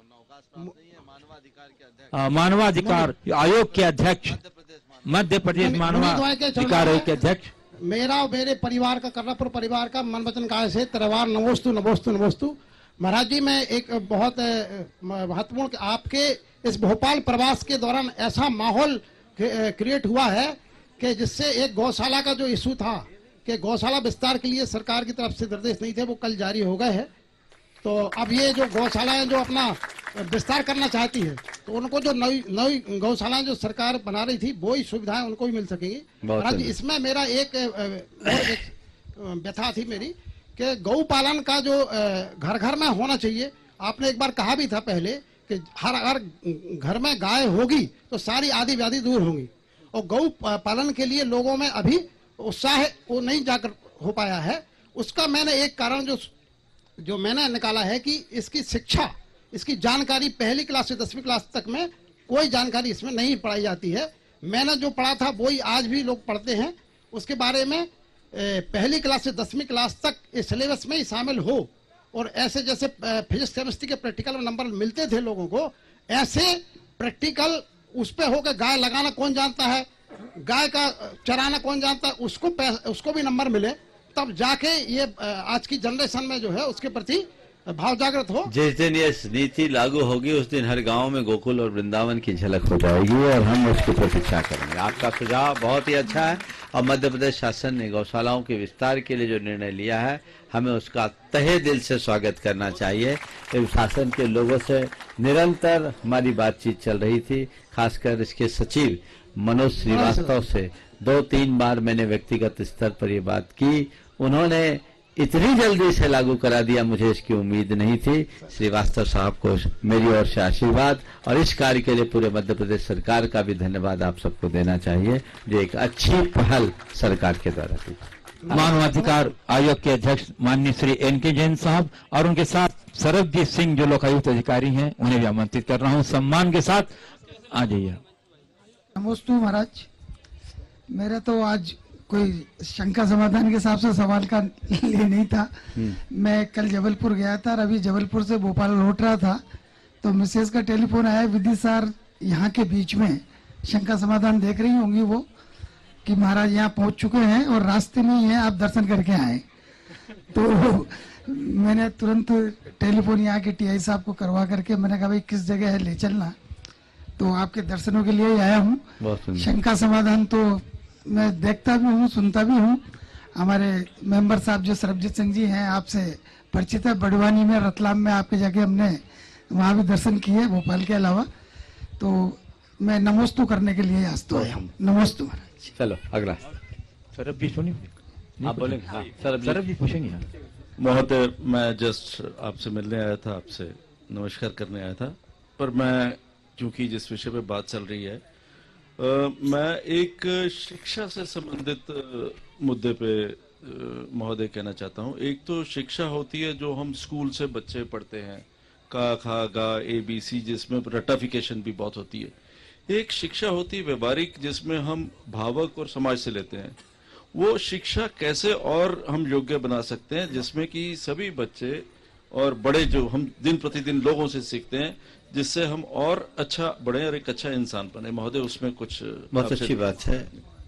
मानवाधिकार आयोग के अध्यक्ष, मध्य प्रदेश मानवाधिकार आयोग के अध्यक्ष। मेरा और मेरे परिवार का, कर्णापुर परिवार का मन वचन काया से त्रिवार नमोस्तु नमोस्तु नमोस्तु। महाराज जी, मैं एक बहुत महत्वपूर्ण, आपके इस भोपाल प्रवास के दौरान ऐसा माहौल क्रिएट हुआ है कि जिससे एक गौशाला का जो इशू था कि गौशाला विस्तार के लिए सरकार की तरफ से निर्देश नहीं थे, वो कल जारी हो गए हैं। तो अब ये जो गौशालाएं जो अपना विस्तार करना चाहती है, तो उनको जो नई नई गौशालाएं जो सरकार बना रही थी, वो ही सुविधाएं उनको भी मिल सकेंगी। महाराज, इसमें मेरा एक, एक व्यथा थी मेरी कि गौ पालन का जो घर घर में होना चाहिए। आपने एक बार कहा भी था पहले कि हर हर घर में गाय होगी तो सारी आदि व्याधि दूर होंगी, और गौ पालन के लिए लोगों में अभी उत्साह वो नहीं जाकर हो पाया है। उसका मैंने एक कारण जो जो मैंने निकाला है कि इसकी शिक्षा, इसकी जानकारी पहली क्लास से दसवीं क्लास तक में कोई जानकारी इसमें नहीं पढ़ाई जाती है। मैंने जो पढ़ा था वही आज भी लोग पढ़ते हैं। उसके बारे में पहली क्लास से दसवीं क्लास तक इस सिलेबस में ही शामिल हो, और ऐसे जैसे फिजिक्स केमिस्ट्री के प्रैक्टिकल में नंबर मिलते थे लोगों को, ऐसे प्रैक्टिकल उस पे हो के गाय लगाना कौन जानता है, गाय का चराना कौन जानता है, उसको उसको भी नंबर मिले, तब जाके ये आज की जनरेशन में जो है उसके प्रति भाव जागृत हो। जिस दिन ये नीति लागू होगी उस दिन हर गांव में गोकुल और वृंदावन की झलक हो जाएगी और हम उसकी प्रतीक्षा करेंगे। आपका सुझाव बहुत ही अच्छा है और मध्य प्रदेश शासन ने गौशालाओं के विस्तार के लिए जो निर्णय लिया है, हमें उसका तहे दिल से स्वागत करना चाहिए। शासन के लोगों से निरंतर हमारी बातचीत चल रही थी, खासकर इसके सचिव मनोज श्रीवास्तव से दो तीन बार मैंने व्यक्तिगत स्तर पर ये बात की। उन्होंने इतनी जल्दी से लागू करा दिया, मुझे इसकी उम्मीद नहीं थी। श्रीवास्तव साहब को मेरी ओर से आशीर्वाद और इस कार्य के लिए पूरे मध्य प्रदेश सरकार का भी धन्यवाद आप सबको देना चाहिए, जो एक अच्छी पहल सरकार के द्वारा की। मानवाधिकार आयोग के अध्यक्ष माननीय श्री एन के जैन साहब और उनके साथ सरबजीत सिंह जो लोकायुक्त अधिकारी हैं, उन्हें भी आमंत्रित कर रहा हूँ। सम्मान के साथ आ जाइए। नमस्ते महाराज, मेरा तो आज कोई शंका समाधान के हिसाब से सवाल का लिए नहीं था। मैं कल जबलपुर गया था और अभी जबलपुर से भोपाल लौट रहा था, तो मिसेज का टेलीफोन आया, विधि सर यहाँ के बीच में शंका समाधान देख रही होंगी वो, कि महाराज यहाँ पहुंच चुके हैं और रास्ते में ही हैं, आप दर्शन करके आए। तो मैंने तुरंत टेलीफोन यहाँ के टीआई साहब को करवा करके मैंने कहा भाई किस जगह है, ले चलना। तो आपके दर्शनों के लिए आया हूँ। शंका समाधान तो मैं देखता भी हूँ, सुनता भी हूँ। हमारे मेंबर साहब जो सरबजीत सिंह जी हैं, आपसे परिचित है। बड़वानी में, रतलाम में आपके जाके हमने वहाँ भी दर्शन किए, भोपाल के अलावा। तो मैं नमोस्तु करने के लिए आज तो आया हूँ। नमोस्तु महाराज। चलो अगला सरबजीत आप बोलेंगे। हाँ, सरबजीत पूछेंगे। महोदय, मैं जस्ट आपसे मिलने आया था, आपसे नमस्कार करने आया था, पर मैं क्योंकि जिस विषय पे बात चल रही है, आ, मैं एक शिक्षा से संबंधित मुद्दे पे महोदय कहना चाहता हूँ। एक तो शिक्षा होती है जो हम स्कूल से बच्चे पढ़ते हैं, का खा गा ए बी सी, जिसमें रटाफिकेशन भी बहुत होती है। एक शिक्षा होती है व्यवहारिक, जिसमें हम भावक और समाज से लेते हैं। वो शिक्षा कैसे और हम योग्य बना सकते हैं जिसमें कि सभी बच्चे और बड़े जो हम दिन प्रतिदिन लोगों से सीखते हैं, जिससे हम और अच्छा बढ़े और एक अच्छा इंसान बने। महोदय, उसमें कुछ बहुत अच्छी बात है।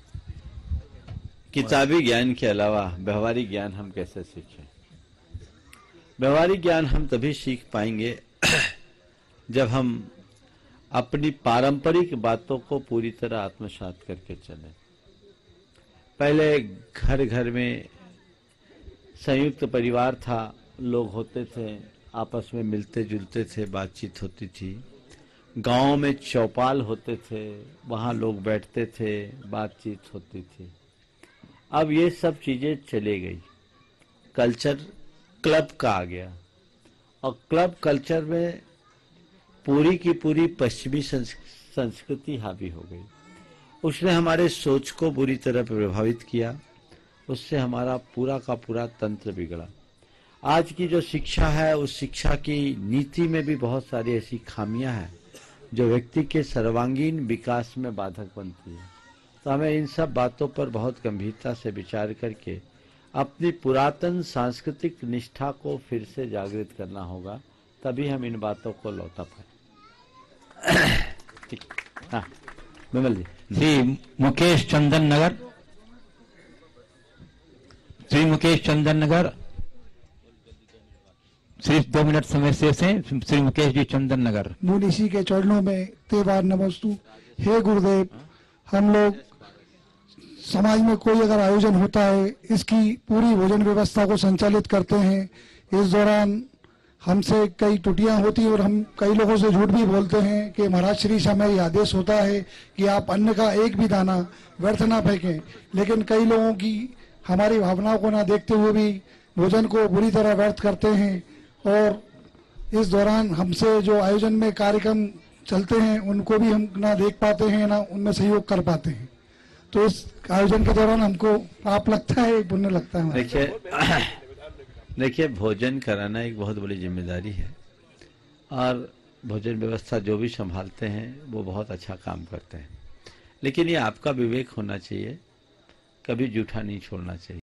किताबी ज्ञान के अलावा व्यवहारिक ज्ञान हम कैसे सीखें? व्यवहारिक ज्ञान हम तभी सीख पाएंगे जब हम अपनी पारंपरिक बातों को पूरी तरह आत्मसात करके चलें। पहले घर घर में संयुक्त परिवार था, लोग होते थे, आपस में मिलते जुलते थे, बातचीत होती थी। गांव में चौपाल होते थे, वहां लोग बैठते थे, बातचीत होती थी। अब ये सब चीजें चली गई, कल्चर क्लब का आ गया, और क्लब कल्चर में पूरी की पूरी पश्चिमी संस्कृति हावी हो गई। उसने हमारे सोच को बुरी तरह प्रभावित किया, उससे हमारा पूरा का पूरा तंत्र बिगड़ा। आज की जो शिक्षा है, उस शिक्षा की नीति में भी बहुत सारी ऐसी खामियां हैं जो व्यक्ति के सर्वांगीण विकास में बाधक बनती है। तो हमें इन सब बातों पर बहुत गंभीरता से विचार करके अपनी पुरातन सांस्कृतिक निष्ठा को फिर से जागृत करना होगा, तभी हम इन बातों को लौटा पाए। ठीक, हाँ विमल जी। श्री मुकेश चंदन नगर, श्री मुकेश चंदन नगर, सिर्फ दो मिनट समय शेष है। श्री मुकेश जी चंदन नगर। मुनिषी के चरणों में तेवार नमस्तु। हे गुरुदेव, हम लोग समाज में कोई अगर आयोजन होता है, इसकी पूरी भोजन व्यवस्था को संचालित करते हैं। इस दौरान हमसे कई त्रुटियां होती हैं और हम कई लोगों से झूठ भी बोलते हैं कि महाराज श्री से हमें आदेश होता है कि आप अन्न का एक भी दाना व्यर्थ ना फेंकें, लेकिन कई लोगों की हमारी भावनाओं को ना देखते हुए भी भोजन को बुरी तरह व्यर्थ करते हैं। और इस दौरान हमसे जो आयोजन में कार्यक्रम चलते हैं उनको भी हम ना देख पाते हैं, ना उनमें सहयोग कर पाते हैं। तो इस आयोजन के दौरान हमको पाप लगता है, पुण्य लगता है। देखिए देखिए भोजन कराना एक बहुत बड़ी जिम्मेदारी है, और भोजन व्यवस्था जो भी संभालते हैं वो बहुत अच्छा काम करते हैं, लेकिन ये आपका विवेक होना चाहिए, कभी जूठा नहीं छोड़ना चाहिए।